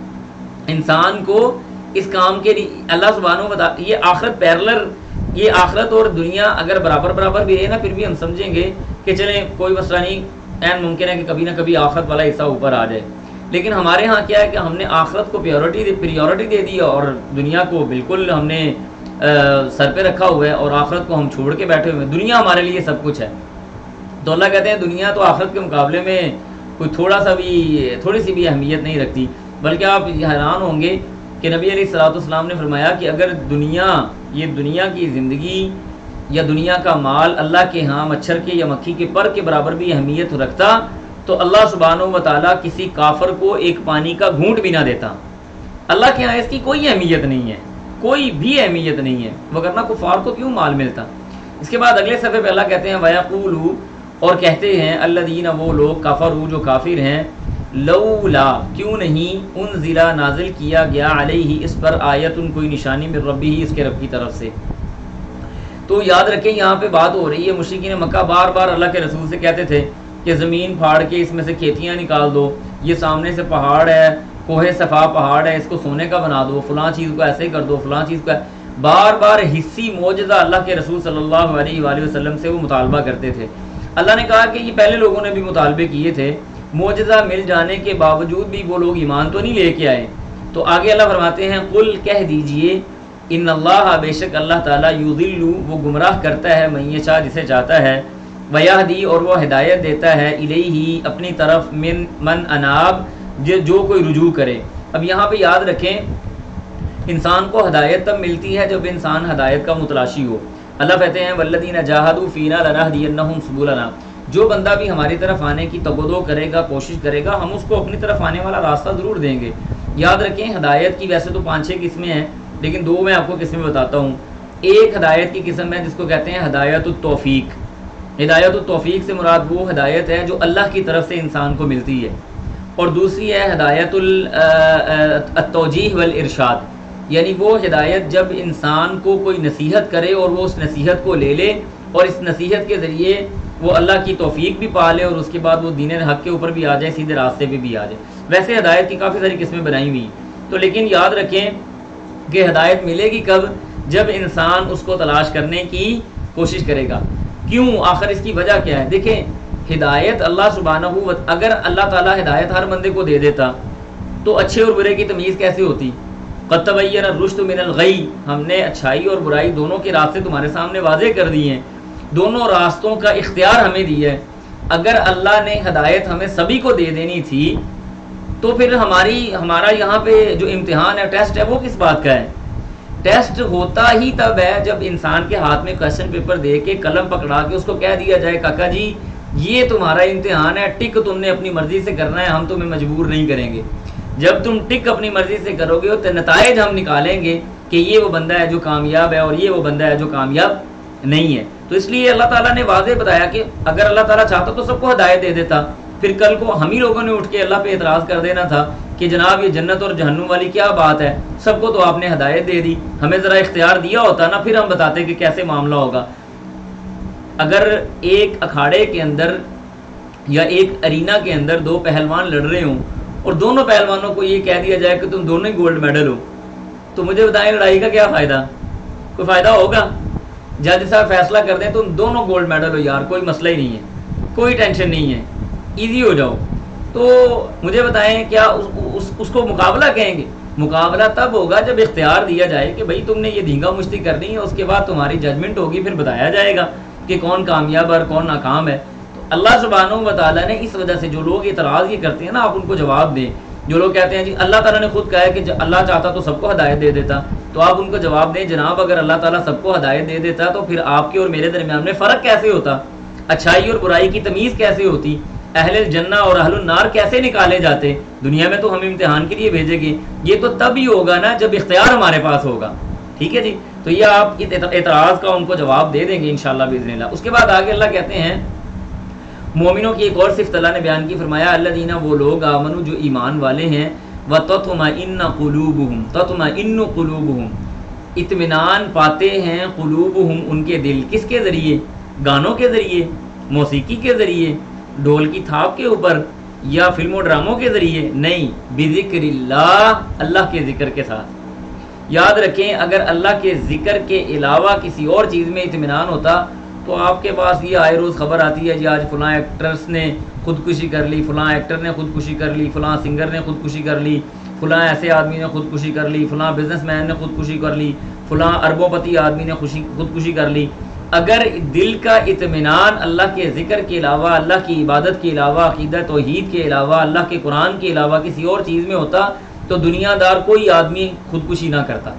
انسان کو اس کام کے لیے، اللہ سبحانہ و تعالیٰ، یہ آخرت پیرلر، یہ آخرت اور دنیا اگر برابر برابر بھی ہے نا، پھر بھی ہم سمجھیں گے کہ چلیں کوئی مسئلہ نہیں، این ممکن ہے کہ کبھی نہ کبھی آخرت والا حصہ اوپر آ جائے۔ لیکن ہمارے ہاں کیا ہے کہ ہم نے آخرت کو پیورٹی پریورٹی دے دی اور دنیا کو بالکل ہم نے سر پہ رکھا ہوا ہے اور آخرت کو ہم چھوڑ کے بیٹھے ہوئے ہیں۔ دنیا ہمارے لیے سب کچھ ہے، تو اللہ کہتے ہیں دنیا تو آخرت کے مقابلے میں کوئی تھوڑا سا بھی تھوڑی سی بھی اہمیت نہیں رکھتی۔ بلکہ آپ حیران ہوں گے کہ نبی علیہ الصلوۃ والسلام نے فرمایا کہ اگر دنیا، یہ دنیا کی زندگی یا دنیا کا مال اللہ کے ہاں مچھر کے یا مکھی کے پر کے برابر بھی اہمیت رکھتا تو اللہ سبحانہ و تعالیٰ کسی کافر کو ایک پانی کا گھونٹ بھی نہ دیتا۔ اللہ کے ہاں اس کی کوئی اہمیت نہیں ہے، کوئی بھی اہمیت نہیں ہے، وگرنہ کفار کو کیوں مال ملتا۔ اس کے بعد اگلے صفحے پہ اللہ کہتے ہیں وَيَقُولُوا، اور کہتے ہیں الذین، وہ لوگ، کفروا، جو کافر ہیں، لولا، کیوں نہیں، انزل، نازل کیا گیا، علیہ، اس پر، آیت، کوئی نشانی، من ربہ، اس کے رب کی طرف سے۔ تو یاد رکھیں یہاں پہ بات ہو رہی ہے، مشرکین مکہ بار بار اللہ کے رسول سے کہتے تھے کہ زمین پھاڑ کے اس میں سے کھیتیاں نکال دو، یہ سامنے سے پہاڑ ہے، کوہ صفا پہاڑ ہے، اس کو سونے کا بنا دو، فلاں چیز کو ایسے کر دو، فلاں چیز کو، بار بار حصی معجزہ اللہ کے رسول صلی اللہ علیہ وآلہ وسلم سے وہ مطالبہ کرتے تھے۔ اللہ نے کہا کہ یہ پہلے لوگوں نے بھی مطالبے کیے تھے، معجزہ مل جانے کے باوجود بھی وہ لوگ ایمان تو نہیں لے کے آئے۔ تو آگے اللہ فرماتے ہیں قل، کہہ دیجئے، ان اللہ، بے شک اللہ تعالیٰ، یضل، وہ گمراہ کرتا ہے، من یشاء، جسے چاہتا ہے، ویہدی، اور وہ ہدایت دیتا ہے، الیہ، اپنی طرف، من من اناب، جو کوئی رجوع کرے۔ اب یہاں پہ یاد رکھیں انسان کو ہدایت تب ملتی ہے جب انسان ہدایت کا متلاشی ہو۔ اللہ کہتے ہیں والذین جاہدوا فینا لنہدینہم سبلنا، جو بندہ بھی ہماری طرف آنے کی تگودو کرے گا، کوشش کرے گا، ہم اس کو اپنی طرف آنے والا راستہ ضرور دیں گے۔ یاد رکھیں ہدایت کی ویسے تو پانچ چھ قسمیں ہیں، لیکن دو میں آپ کو قسمیں بتاتا ہوں۔ ایک ہدایت کی قسم ہے جس کو کہتے ہیں ہدایت التوفیق۔ ہدایت التوفیق سے مراد وہ ہدایت ہے جو اللہ کی طرف سے انسان کو ملتی ہے، اور دوسری ہے ہدایت التوجیہ والارشاد، یعنی وہ ہدایت جب انسان کو کوئی نصیحت کرے اور وہ اس نصیحت کو لے لے اور اس نصیحت کے ذریعے وہ اللہ کی توفیق بھی پا لے اور اس کے بعد وہ دین حق کے اوپر بھی آ جائے، سیدھے راستے پہ بھی آ جائے۔ ویسے ہدایت کی کافی ساری قسمیں بنائی ہوئی، تو لیکن یاد رکھیں کہ ہدایت ملے گی کب؟ جب انسان اس کو تلاش کرنے کی کوشش کرے گا۔ کیوں؟ آخر اس کی وجہ کیا ہے؟ دیکھیں ہدایت اللہ سبحانہ و، اگر اللہ تعالیٰ ہدایت ہر بندے کو دے دیتا تو اچھے اور برے کی تمیز کیسے ہوتی؟ قد تبین الرشد من الغی، ہم نے اچھائی اور برائی دونوں کے راستے تمہارے سامنے واضح کر دیے ہیں، دونوں راستوں کا اختیار ہمیں دیا ہے۔ اگر اللہ نے ہدایت ہمیں سبھی کو دے دینی تھی تو پھر ہماری ہمارا یہاں پہ جو امتحان ہے، ٹیسٹ ہے، وہ کس بات کا ہے؟ ٹیسٹ ہوتا ہی تب ہے جب انسان کے ہاتھ میں کویسچن پیپر دے کے قلم پکڑا کے اس کو کہہ دیا جائے کاکا جی یہ تمہارا امتحان ہے، ٹک تم نے اپنی مرضی سے کرنا ہے، ہم تمہیں مجبور نہیں کریں گے۔ جب تم ٹک اپنی مرضی سے کرو گے تو نتائج ہم نکالیں گے کہ یہ وہ بندہ ہے جو کامیاب ہے اور یہ وہ بندہ ہے جو کامیاب نہیں ہے۔ تو اس لیے اللہ تعالیٰ نے واضح بتایا کہ اگر اللہ تعالیٰ چاہتا تو سب کو ہدایت دے دیتا، پھر کل کو ہم ہی لوگوں نے اٹھ کے اللہ پہ اعتراض کر دینا تھا کہ جناب یہ جنت اور جہنم والی کیا بات ہے، سب کو تو آپ نے ہدایت دے دی، ہمیں ذرا اختیار دیا ہوتا نا، پھر ہم بتاتے کہ کیسے معاملہ ہوگا۔ اگر ایک اکھاڑے کے اندر یا ایک ارینا کے اندر دو پہلوان لڑ رہے ہوں اور دونوں پہلوانوں کو یہ کہہ دیا جائے کہ تم دونوں ہی گولڈ میڈل ہو، تو مجھے بتائیں لڑائی کا کیا فائدہ؟ کوئی فائدہ ہوگا؟ جج صاحب فیصلہ کر دیں تم دونوں گولڈ میڈل ہو یار، کوئی مسئلہ ہی نہیں ہے، کوئی ٹینشن نہیں ہے، ایزی ہو جاؤ، تو مجھے بتائیں کیا اس, اس, اس کو مقابلہ کہیں گے؟ مقابلہ تب ہوگا جب اختیار دیا جائے کہ بھائی تم نے یہ دھینگا مشتی کرنی ہے، اس کے بعد تمہاری ججمنٹ ہوگی، پھر بتایا جائے گا کہ کون کامیاب اور کون ناکام ہے۔ تو اللہ سبحانہ و تعالیٰ نے اس وجہ سے جو لوگ اعتراض یہ کرتے ہیں نا، آپ ان کو جواب دیں جو لوگ کہتے ہیں جی اللہ تعالیٰ نے خود کہا ہے کہ اللہ چاہتا تو سب کو ہدایت دے دیتا، تو آپ ان کو جواب دیں جناب اگر اللہ تعالیٰ سب کو ہدایت دے دیتا تو پھر آپ کے اور میرے درمیان میں فرق کیسے ہوتا، اچھائی اور برائی کی تمیز کیسے ہوتی، اہل الجنہ اور اہل النار کیسے نکالے جاتے؟ دنیا میں تو ہم امتحان کے لیے بھیجیں گے، یہ تو تب ہی ہوگا نا جب اختیار ہمارے پاس ہوگا. ٹھیک ہے جی، تو یہ آپ اعتراض کا ان کو جواب دے دیں گے انشاءاللہ باذن اللہ. اس کے بعد آگے اللہ کہتے ہیں مومنوں کی ایک اور صفت اللہ نے بیان کی، فرمایا الذین وہ لوگ آمنو جو ایمان والے ہیں، وتطمئن قلوبہم تطمئن قلوبہم اطمینان پاتے ہیں قلوبہم ان کے دل، کس کے ذریعے؟ گانوں کے ذریعے، موسیقی کے ذریعے، ڈھول کی تھاپ کے اوپر، یا فلم و ڈراموں کے ذریعے؟ نہیں، بذکر اللہ، اللہ کے ذکر کے ساتھ. یاد رکھیں اگر اللہ کے ذکر کے علاوہ کسی اور چیز میں اطمینان ہوتا تو آپ کے پاس یہ آئے روز خبر آتی ہے جی آج فلاں ایکٹرس نے خودکشی کر لی، فلاں ایکٹر نے خودکشی کر لی، فلاں سنگر نے خودکشی کر لی، فلاں ایسے آدمی نے خودکشی کر لی، فلاں بزنس مین نے خودکشی کر لی، فلاں اربوں پتی آدمی نے خودکشی کر لی. اگر دل کا اطمینان اللہ کے ذکر کے علاوہ، اللہ کی عبادت کے علاوہ، عقیدہ توحید کے علاوہ، اللہ کے قرآن کے علاوہ کسی اور چیز میں ہوتا تو دنیا دار کوئی آدمی خودکشی نہ کرتا،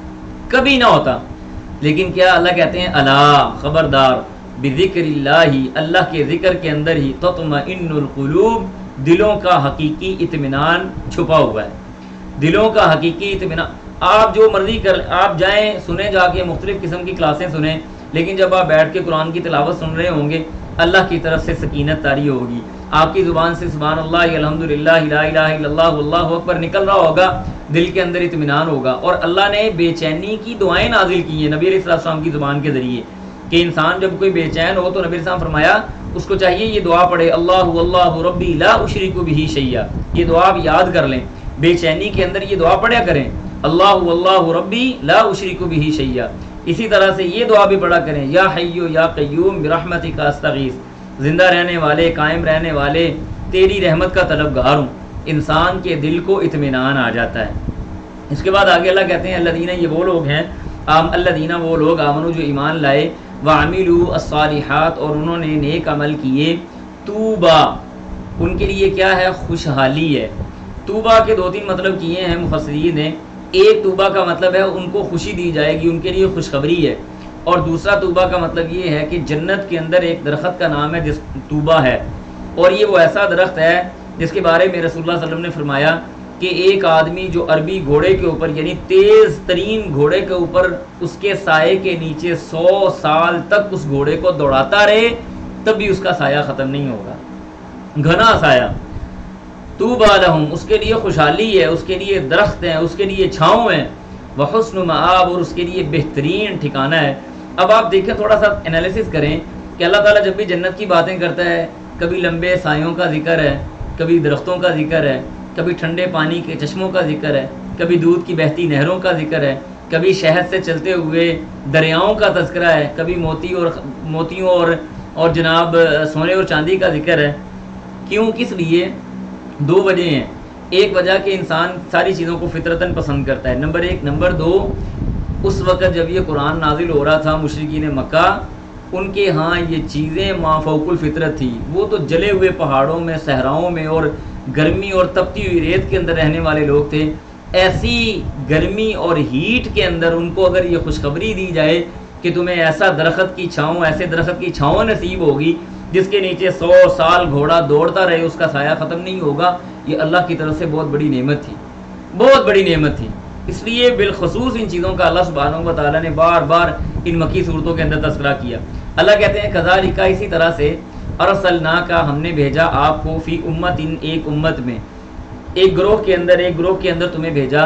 کبھی نہ ہوتا. لیکن کیا اللہ کہتے ہیں الا خبردار بذکر اللہ، اللہ کے ذکر کے اندر ہی تطمئن القلوب، دلوں کا حقیقی اطمینان چھپا ہوا ہے. دلوں کا حقیقی اطمینان، آپ جو مرضی کر، آپ جائیں سنیں جا کے مختلف قسم کی کلاسیں سنیں، لیکن جب آپ بیٹھ کے قرآن کی تلاوت سن رہے ہوں گے اللہ کی طرف سے سکینت طاری ہوگی، آپ کی زبان سے سبحان اللہ الحمدللہ لا الہ الا اللہ واللہ اکبر نکل رہا ہوگا، دل کے اندر اطمینان ہوگا. اور اللہ نے بے چینی کی دعائیں نازل کی ہیں نبی علیہ السلام کی زبان کے ذریعے کہ انسان جب کوئی بے چین ہو تو نبی علیہ السلام فرمایا اس کو چاہیے یہ دعا پڑھے اللہ اللہ ربی لا اشرک بہ شیئا. یہ دعا آپ یاد کر لیں، بے چینی کے اندر یہ دعا پڑھا کریں اللہ اللہ ربی لا اشرک بہ شیئا. اسی طرح سے یہ دعا بھی پڑھا کریں یا حی یا قیوم برحمتک استغیث، زندہ رہنے والے، قائم رہنے والے، تیری رحمت کا طلبگار ہوں. انسان کے دل کو اطمینان آ جاتا ہے. اس کے بعد آگے اللہ کہتے ہیں الذین، یہ وہ لوگ ہیں الذین وہ لوگ آمنو جو ایمان لائے، وعملوا الصالحات اور انہوں نے نیک عمل کیے، طوبا ان کے لیے کیا ہے؟ خوشحالی ہے. طوبا کے دو تین مطلب کیے ہیں مفسرین نے. ایک طوبا کا مطلب ہے ان کو خوشی دی جائے گی، ان کے لیے خوشخبری ہے. اور دوسرا طوبا کا مطلب یہ ہے کہ جنت کے اندر ایک درخت کا نام ہے جس طوبا ہے، اور یہ وہ ایسا درخت ہے جس کے بارے میں رسول اللہ صلی اللہ علیہ وسلم نے فرمایا کہ ایک آدمی جو عربی گھوڑے کے اوپر یعنی تیز ترین گھوڑے کے اوپر اس کے سائے کے نیچے سو سال تک اس گھوڑے کو دوڑاتا رہے تب بھی اس کا سایہ ختم نہیں ہوگا، گھنا سایہ. طوبی لہم، اس کے لیے خوشحالی ہے، اس کے لیے درخت ہیں، اس کے لیے چھاؤں ہیں، وحسن مآب اور اس کے لیے بہترین ٹھکانہ ہے. اب آپ دیکھیں تھوڑا سا انالیسس کریں کہ اللہ تعالیٰ جب بھی جنت کی باتیں کرتا ہے کبھی لمبے سایوں کا ذکر ہے، کبھی درختوں کا ذکر ہے، کبھی ٹھنڈے پانی کے چشموں کا ذکر ہے، کبھی دودھ کی بہتی نہروں کا ذکر ہے، کبھی شہد سے چلتے ہوئے دریاؤں کا تذکرہ ہے، کبھی موتی اور موتیوں اور اور جناب سونے اور چاندی کا ذکر ہے. کیوں؟ کس لیے؟ دو وجہ ہیں. ایک وجہ کہ انسان ساری چیزوں کو فطرتاً پسند کرتا ہے، نمبر ایک. نمبر دو، اس وقت جب یہ قرآن نازل ہو رہا تھا مشرکین مکہ ان کے ہاں یہ چیزیں مافوق الفطرت تھی. وہ تو جلے ہوئے پہاڑوں میں، صحراؤں میں اور گرمی اور تپتی ہوئی ریت کے اندر رہنے والے لوگ تھے. ایسی گرمی اور ہیٹ کے اندر ان کو اگر یہ خوشخبری دی جائے کہ تمہیں ایسا درخت کی چھاؤں، ایسے درخت کی چھاؤں نصیب ہوگی جس کے نیچے سو سال گھوڑا دوڑتا رہے اس کا سایہ ختم نہیں ہوگا، یہ اللہ کی طرف سے بہت بڑی نعمت تھی، بہت بڑی نعمت تھی. اس لیے بالخصوص ان چیزوں کا اللہ سبحانہ و تعالیٰ نے بار بار ان مکی صورتوں کے اندر تذکرہ کیا. اللہ کہتے ہیں کذالک، اسی طرح سے ارسلناک، ہم نے بھیجا آپ کو، فی امت، ایک امت میں، ایک گروہ کے اندر، ایک گروہ کے اندر تمہیں بھیجا.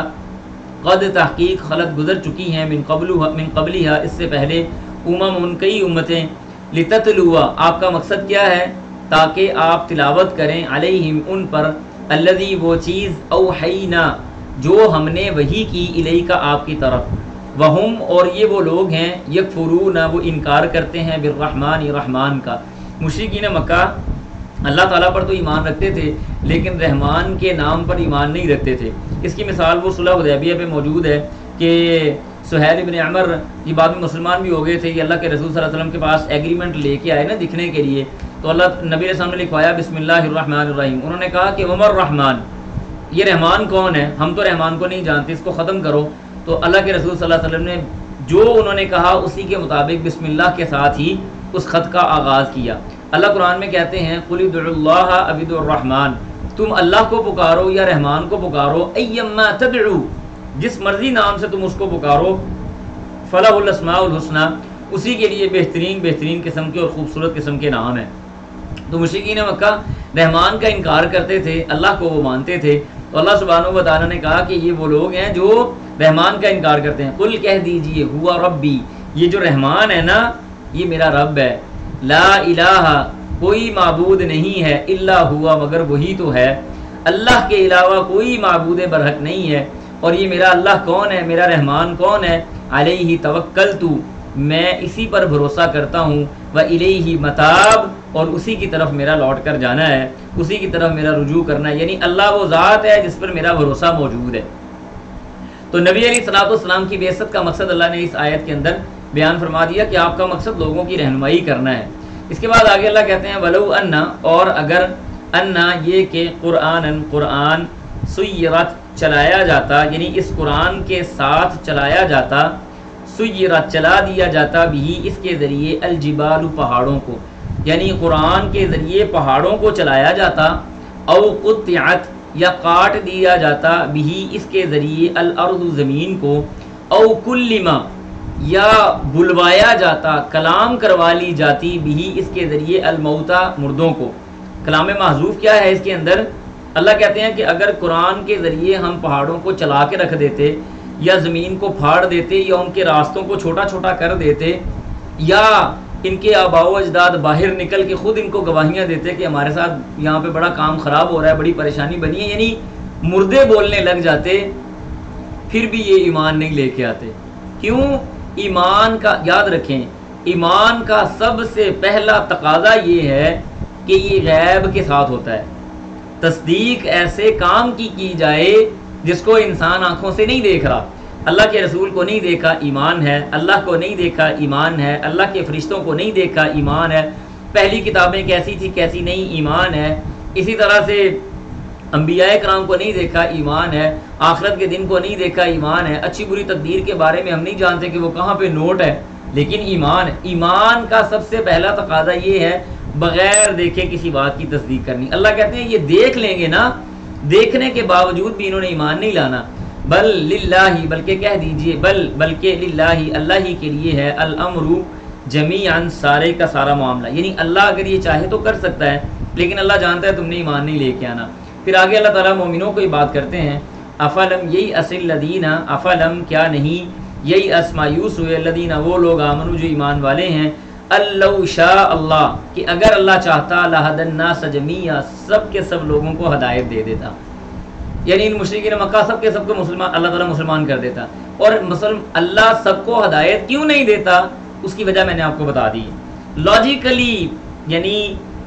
قد تحقیق خلط گزر چکی ہیں، من قبل من قبلها، اس سے پہلے، امم کئی امتیں، لتتلوا، آپ کا مقصد کیا ہے؟ تاکہ آپ تلاوت کریں، علیہم ان پر، الذی وہ چیز، اوحینا جو ہم نے وحی کی، الیک آپ کی طرف، وہم اور یہ وہ لوگ ہیں، یکفرون وہ انکار کرتے ہیں، بالرحمن رحمان کا. مشرکین مکہ اللہ تعالیٰ پر تو ایمان رکھتے تھے لیکن رحمان کے نام پر ایمان نہیں رکھتے تھے. اس کی مثال وہ صلح حدیبیہ پہ موجود ہے کہ سہیل ابن عمر یہ بعد میں مسلمان بھی ہو گئے تھے، یہ اللہ کے رسول صلی اللہ علیہ وسلم کے پاس ایگریمنٹ لے کے آئے نا دکھنے کے لیے، تو اللہ نبی علیہ السلام نے لکھوایا بسم اللہ الرحمن الرحیم. انہوں نے کہا کہ عمر رحمان، یہ رحمان کون ہے؟ ہم تو رحمان کو نہیں جانتے، اس کو ختم کرو۔ تو اللہ کے رسول صلی اللہ علیہ وسلم نے جو انہوں نے کہا اسی کے مطابق بسم اللہ کے ساتھ ہی اس خط کا آغاز کیا۔ اللہ قرآن میں کہتے ہیں قُلِ ادْعُوا اللَّهَ أَوِ ادْعُوا الرَّحْمَٰنَ، تم اللہ کو پکارو یا رحمان کو پکارو، ایما تدعو، جس مرضی نام سے تم اس کو پکارو، فَلَهُ الْأَسْمَاءُ الْحُسْنَىٰ، اسی کے لیے بہترین بہترین قسم کے اور خوبصورت قسم کے نام ہیں۔ تو مشرکین مکہ رحمان کا انکار کرتے تھے، اللہ کو وہ مانتے تھے، تو اللہ سبحانہ و تعالیٰ نے کہا کہ یہ وہ لوگ ہیں جو رحمان کا انکار کرتے ہیں۔ قل کہہ دیجئے ہوا ربی، یہ جو رحمان ہے نا یہ میرا رب ہے، لا الہ، کوئی معبود نہیں ہے، الا ہوا، مگر وہی تو ہے، اللہ کے علاوہ کوئی معبود برحق نہیں ہے، اور یہ میرا اللہ کون ہے، میرا رحمان کون ہے، علیہ توکلت، میں اسی پر بھروسہ کرتا ہوں، و الیہ متاب، اور اسی کی طرف میرا لوٹ کر جانا ہے، اسی کی طرف میرا رجوع کرنا ہے، یعنی اللہ وہ ذات ہے جس پر میرا بھروسہ موجود ہے۔ تو نبی علیہ الصلوۃ والسلام کی بعثت کا مقصد اللہ نے اس آیت کے اندر بیان فرما دیا کہ آپ کا مقصد لوگوں کی رہنمائی کرنا ہے۔ اس کے بعد آگے اللہ کہتے ہیں ولو انا، اور اگر انا یہ کہ قرآن قرآن سیرت چلایا جاتا، یعنی اس قرآن کے ساتھ چلایا جاتا، سیرت چلا دیا جاتا بھی اس کے ذریعے الجبال پہاڑوں کو، یعنی قرآن کے ذریعے پہاڑوں کو چلایا جاتا، او قطعت یا کاٹ دیا جاتا بھی اس کے ذریعے الارض زمین کو، او کلما یا بلوایا جاتا، کلام کروا لی جاتی بھی اس کے ذریعے الموتا مردوں کو۔ کلام محذوف کیا ہے اس کے اندر؟ اللہ کہتے ہیں کہ اگر قرآن کے ذریعے ہم پہاڑوں کو چلا کے رکھ دیتے، یا زمین کو پھاڑ دیتے، یا ان کے راستوں کو چھوٹا چھوٹا کر دیتے، یا ان کے آباء و اجداد باہر نکل کے خود ان کو گواہیاں دیتے کہ ہمارے ساتھ یہاں پہ بڑا کام خراب ہو رہا ہے، بڑی پریشانی بنی ہے، یعنی مردے بولنے لگ جاتے، پھر بھی یہ ایمان نہیں لے کے آتے۔ کیوں؟ ایمان کا یاد رکھیں، ایمان کا سب سے پہلا تقاضا یہ ہے کہ یہ غیب کے ساتھ ہوتا ہے، تصدیق ایسے کام کی کی جائے جس کو انسان آنکھوں سے نہیں دیکھ رہا۔ اللہ کے رسول کو نہیں دیکھا، ایمان ہے، اللہ کو نہیں دیکھا، ایمان ہے، اللہ کے فرشتوں کو نہیں دیکھا، ایمان ہے، پہلی کتابیں کیسی تھی کیسی نہیں، ایمان ہے، اسی طرح سے انبیاء کرام کو نہیں دیکھا، ایمان ہے، آخرت کے دن کو نہیں دیکھا، ایمان ہے، اچھی بری تقدیر کے بارے میں ہم نہیں جانتے کہ وہ کہاں پہ نوٹ ہے، لیکن ایمان ہے۔ ایمان کا سب سے پہلا تقاضا یہ ہے بغیر دیکھے کسی بات کی تصدیق کرنی۔ اللہ کہتے ہیں یہ دیکھ لیں گے نا، دیکھنے کے باوجود بھی انہوں نے ایمان نہیں لانا۔ بل للہ، بلکہ کہہ دیجئے بل بلکہ للہ، اللہ ہی کے لیے ہے، الامر جمیعاً، سارے کا سارا معاملہ، یعنی اللہ اگر یہ چاہے تو کر سکتا ہے، لیکن اللہ جانتا ہے تم نے ایمان نہیں لے کے آنا۔ پھر آگے اللہ تعالیٰ مومنوں کو یہ بات کرتے ہیں افلم یہی اصل لدینہ، افلم کیا نہیں، یہی اسمایوس ہوئے الذین وہ لوگ آمنو جو ایمان والے ہیں، اللہ شاء اللہ کہ اگر اللہ چاہتا لہدی الناس جمیعا، سب کے سب لوگوں کو ہدایت دے دیتا، یعنی ان مشرکین مکہ سب کے سب کو مسلمان اللہ تعالیٰ مسلمان کر دیتا۔ اور مسلم اللہ سب کو ہدایت کیوں نہیں دیتا اس کی وجہ میں نے آپ کو بتا دی۔ لاجیکلی یعنی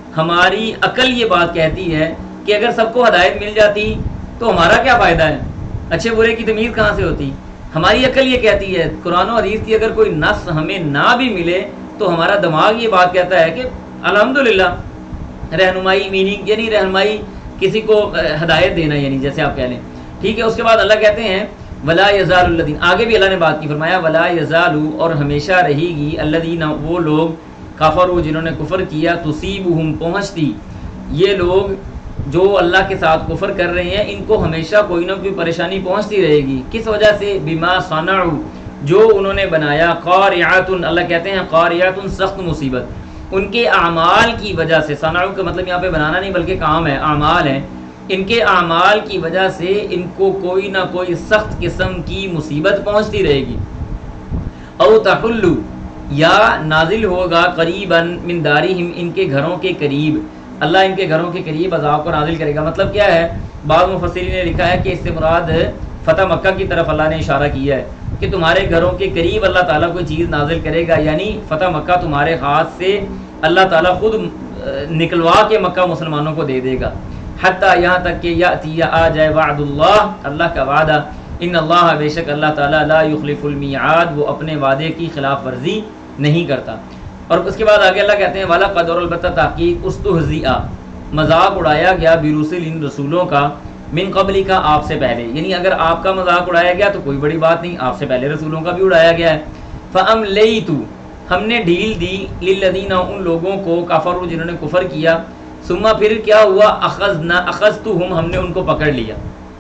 ہماری عقل یہ بات کہتی ہے کہ اگر سب کو ہدایت مل جاتی تو ہمارا کیا فائدہ ہے، اچھے برے کی تمیز کہاں سے ہوتی؟ ہماری عقل یہ کہتی ہے، قرآن و حدیث کی اگر کوئی نص ہمیں نہ بھی ملے تو ہمارا دماغ یہ بات کہتا ہے کہ الحمدللہ رہنمائی، میننگ یعنی رہنمائی، کسی کو ہدایت دینا، یعنی جیسے آپ کہہ لیں، ٹھیک ہے۔ اس کے بعد اللہ کہتے ہیں ولا یزال الذین، آگے بھی اللہ نے بات کی، فرمایا ولا یزال، اور ہمیشہ رہے گی، الذین وہ لوگ، کفروا جنہوں نے کفر کیا، تصیبہم پہنچتی، یہ لوگ جو اللہ کے ساتھ کفر کر رہے ہیں ان کو ہمیشہ کوئی نہ کوئی پریشانی پہنچتی رہے گی، کس وجہ سے؟ بما صنعوا، جو انہوں نے بنایا، قارعۃ، اللہ کہتے ہیں قارعۃ سخت مصیبت، ان کے اعمال کی وجہ سے، صنعوا کا مطلب یہاں پہ بنانا نہیں بلکہ کام ہے، اعمال ہیں، ان کے اعمال کی وجہ سے ان کو کوئی نہ کوئی سخت قسم کی مصیبت پہنچتی رہے گی، او تحل، یا نازل ہوگا قریباً من دارہم، ان کے گھروں کے قریب، اللہ ان کے گھروں کے قریب عذاب کو نازل کرے گا۔ مطلب کیا ہے؟ بعض مفسرین نے لکھا ہے کہ اس سے مراد فتح مکہ کی طرف اللہ نے اشارہ کیا ہے کہ تمہارے گھروں کے قریب اللہ تعالیٰ کوئی چیز نازل کرے گا، یعنی فتح مکہ تمہارے ہاتھ سے اللہ تعالیٰ خود نکلوا کے مکہ مسلمانوں کو دے دے گا، حتیٰ یہاں تک کہ یاتی آ جائے وعد اللہ، اللہ کا وعدہ، ان اللہ بے شک اللہ تعالیٰ لا یخلف المیعاد، وہ اپنے وعدے کی خلاف ورزی نہیں کرتا۔ اور اس کے بعد آگے اللہ کہتے ہیں وَلَقَدْ، اور البتہ تحقیق، استہزئ، مذاق اڑایا گیا، برسل، ان رسولوں کا، من قبل کا آپ سے پہلے، یعنی اگر آپ کا مذاق اڑایا گیا تو کوئی بڑی بات نہیں، آپ سے پہلے رسولوں کا بھی اڑایا گیا ہے۔ فَأَمْلَيْتُ ہم نے ڈھیل دی لِلَّذِينَ ان لوگوں کو کفروا جنہوں نے کفر کیا، ثم پھر کیا ہوا اخذنا اخذتهم ہم نے ان کو پکڑ لیا،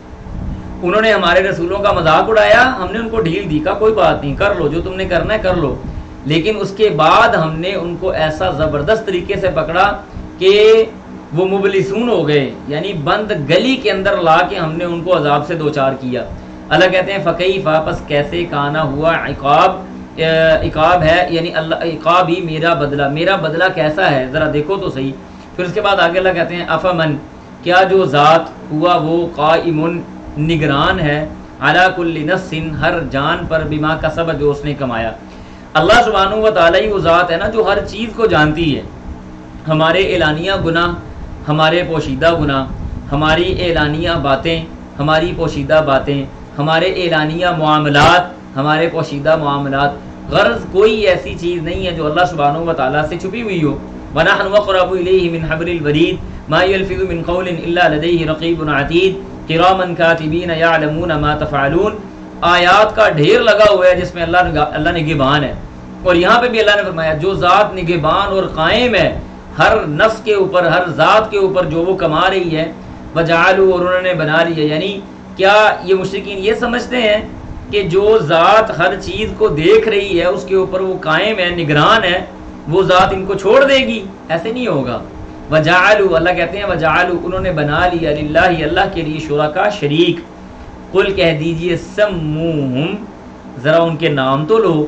انہوں نے ہمارے رسولوں کا مذاق اڑایا، ہم نے ان کو ڈھیل دی، کا کوئی بات نہیں، کر لو جو تم نے کرنا ہے کر لو، لیکن اس کے بعد ہم نے ان کو ایسا زبردست طریقے سے پکڑا کہ وہ مبلسون ہو گئے، یعنی بند گلی کے اندر لا کے ہم نے ان کو عذاب سے دوچار کیا۔ اللہ کہتے ہیں فکیف پس کیسے کانا ہوا عقاب، عقاب ہے یعنی اللہ عقاب ہی میرا بدلہ، میرا بدلہ کیسا ہے ذرا دیکھو تو صحیح۔ پھر اس کے بعد آگے اللہ کہتے ہیں افمن کیا جو ذات ہوا وہ قائم نگران ہے علی کل نفس ہر جان پر بما کسب جو اس نے کمایا۔ اللہ سبحانہ و تعالی وہ ذات ہے نا جو ہر چیز کو جانتی ہے، ہمارے اعلانیہ گناہ، ہمارے پوشیدہ گناہ، ہماری اعلانیہ باتیں، ہماری پوشیدہ باتیں، ہمارے اعلانیہ معاملات، ہمارے پوشیدہ معاملات، غرض کوئی ایسی چیز نہیں ہے جو اللہ سبحانہ و تعالیٰ سے چھپی ہوئی ہو۔ وَنَحْنُ أَقْرَبُ إِلَيْهِ مِنْ حَبْلِ الْوَرِيدِ مَا يَلْفِظُ مِنْ قَوْلٍ إِلَّا لَدَيْهِ رَقِيبٌ عَتِيدٌ کِرَامًا كَاتِبِينَ يَعْلَمُونَ مَا تَفْعَلُونَ۔ آیات کا ڈھیر لگا ہوا ہے جس میں اللہ اللہ نگہبان ہے، اور یہاں پہ بھی اللہ نے فرمایا جو ذات نگہبان اور قائم ہے ہر نفس کے اوپر، ہر ذات کے اوپر جو وہ کما رہی ہے، وَجَعَلُوا اور انہوں نے بنا لی ہے۔ یعنی کیا یہ مشرکین یہ سمجھتے ہیں کہ جو ذات ہر چیز کو دیکھ رہی ہے اس کے اوپر وہ قائم ہے، نگران ہے، وہ ذات ان کو چھوڑ دے گی؟ ایسے نہیں ہوگا۔ وَجَعَلُوا اللہ کہتے ہیں وَجَعَلُوا انہوں نے بنا لیا للہ اللہ کے لیے شرکا شریک۔ قل کہہ دیجئے سموہم ذرا ان کے نام تو لو،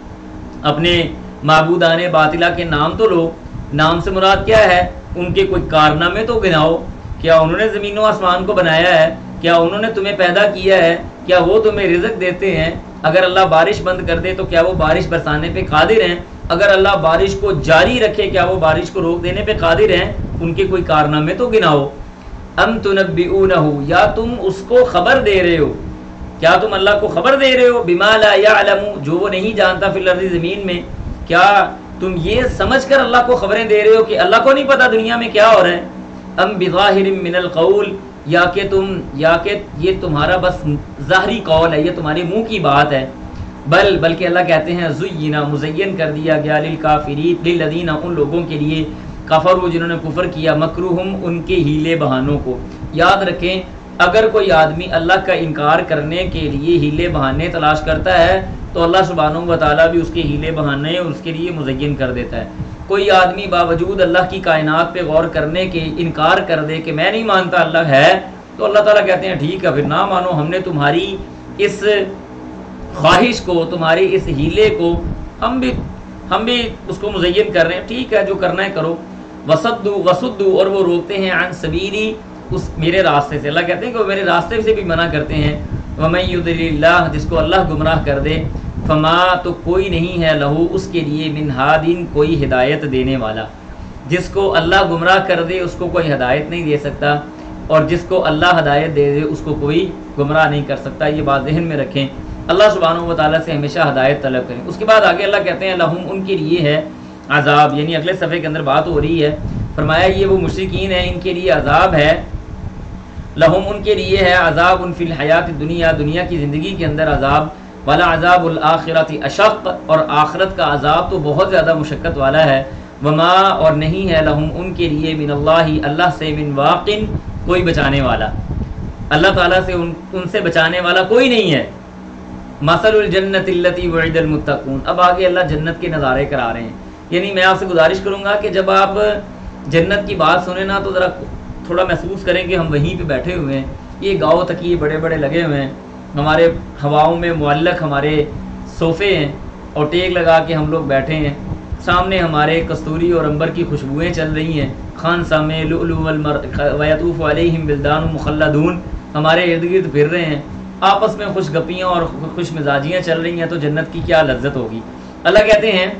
اپنے معبودان باطلہ کے نام تو لو۔ نام سے مراد کیا ہے؟ ان کے کوئی کارنامے تو گناؤ، کیا انہوں نے زمین و آسمان کو بنایا ہے؟ کیا انہوں نے تمہیں پیدا کیا ہے؟ کیا وہ تمہیں رزق دیتے ہیں؟ اگر اللہ بارش بند کر دے تو کیا وہ بارش برسانے پہ قادر ہیں؟ اگر اللہ بارش کو جاری رکھے کیا وہ بارش کو روک دینے پہ قادر ہیں؟ ان کے کوئی کارنامے تو گناؤ۔ ام تنبئونہ یا تم اس کو خبر دے رہے ہو، کیا تم اللہ کو خبر دے رہے ہو بما لا یعلم جو وہ نہیں جانتا فی الارض زمین میں؟ کیا تم یہ سمجھ کر اللہ کو خبریں دے رہے ہو کہ اللہ کو نہیں پتا دنیا میں کیا ہو رہا ہے؟ ام بظاہر من القول یا کہ تم یا کہ یہ تمہارا بس ظاہری قول ہے، یہ تمہارے منہ کی بات ہے۔ بل بلکہ اللہ کہتے ہیں زینا مزین کر دیا گیا للکافرین للذین ان لوگوں کے لیے کفروا جنہوں نے کفر کیا مکروہم ان کے ہیلے بہانوں کو۔ یاد رکھیں اگر کوئی آدمی اللہ کا انکار کرنے کے لیے ہیلے بہانے تلاش کرتا ہے تو اللہ سبحانہ و تعالیٰ بھی اس کے ہیلے بہانے اور اس کے لیے مزین کر دیتا ہے۔ کوئی آدمی باوجود اللہ کی کائنات پہ غور کرنے کے انکار کر دے کہ میں نہیں مانتا اللہ ہے، تو اللہ تعالیٰ کہتے ہیں ٹھیک ہے پھر نہ مانو، ہم نے تمہاری اس خواہش کو، تمہاری اس ہیلے کو ہم بھی ہم بھی اس کو مزین کر رہے ہیں، ٹھیک ہے جو کرنا ہے کرو۔ وصدو وصدو اور وہ روکتے ہیں عن سبیلی اس میرے راستے سے، اللہ کہتے ہیں کہ وہ میرے راستے سے بھی منع کرتے ہیں۔ وَمَن يُضْلِلِ اللَّهُ جس کو اللہ گمراہ کر دے، فما تو کوئی نہیں ہے لہو اس کے لیے من ہادٍ کوئی ہدایت دینے والا۔ جس کو اللہ گمراہ کر دے اس کو کوئی ہدایت نہیں دے سکتا، اور جس کو اللہ ہدایت دے دے اس کو کوئی گمراہ نہیں کر سکتا۔ یہ بات ذہن میں رکھیں، اللہ سبحانہ و تعالیٰ سے ہمیشہ ہدایت طلب کریں۔ اس کے بعد آگے اللہ کہتے ہیں لہم ان کے لیے ہے عذاب، یعنی اگلے صفحے کے اندر بات ہو رہی ہے، فرمایا یہ وہ مشرکین ہیں ان کے لیے عذاب ہے، لہم ان کے لیے ہے عذاب فی الحیات الدنیا دنیا کی زندگی کے اندر عذاب، والا عذاب الآخرت اشق اور آخرت کا عذاب تو بہت زیادہ مشقت والا ہے، وما اور نہیں ہے لہم ان کے لیے من اللہ اللہ سے من واقن کوئی بچانے والا، اللہ تعالیٰ سے ان, ان سے بچانے والا کوئی نہیں ہے۔ مثل الجنت التی وعد المتقون، اب آگے اللہ جنت کے نظارے کرا رہے ہیں، یعنی میں آپ سے گزارش کروں گا کہ جب آپ جنت کی بات سنیں نا تو ذرا تھوڑا محسوس کریں کہ ہم وہیں پہ بیٹھے ہوئے ہیں، یہ گاؤں تکیے بڑے بڑے لگے ہوئے ہیں، ہمارے ہواؤں میں معلق ہمارے صوفے ہیں اور ٹیک لگا کے ہم لوگ بیٹھے ہیں، سامنے ہمارے کستوری اور عنبر کی خوشبوئیں چل رہی ہیں، خانسہ میں لؤلؤ ویطوف علیہم ولدان مخلدون ہمارے ارد گرد پھر رہے ہیں، آپس میں خوش گپیاں اور خوش مزاجیاں چل رہی ہیں، تو جنت کی کیا لذت ہوگی۔ اللہ کہتے ہیں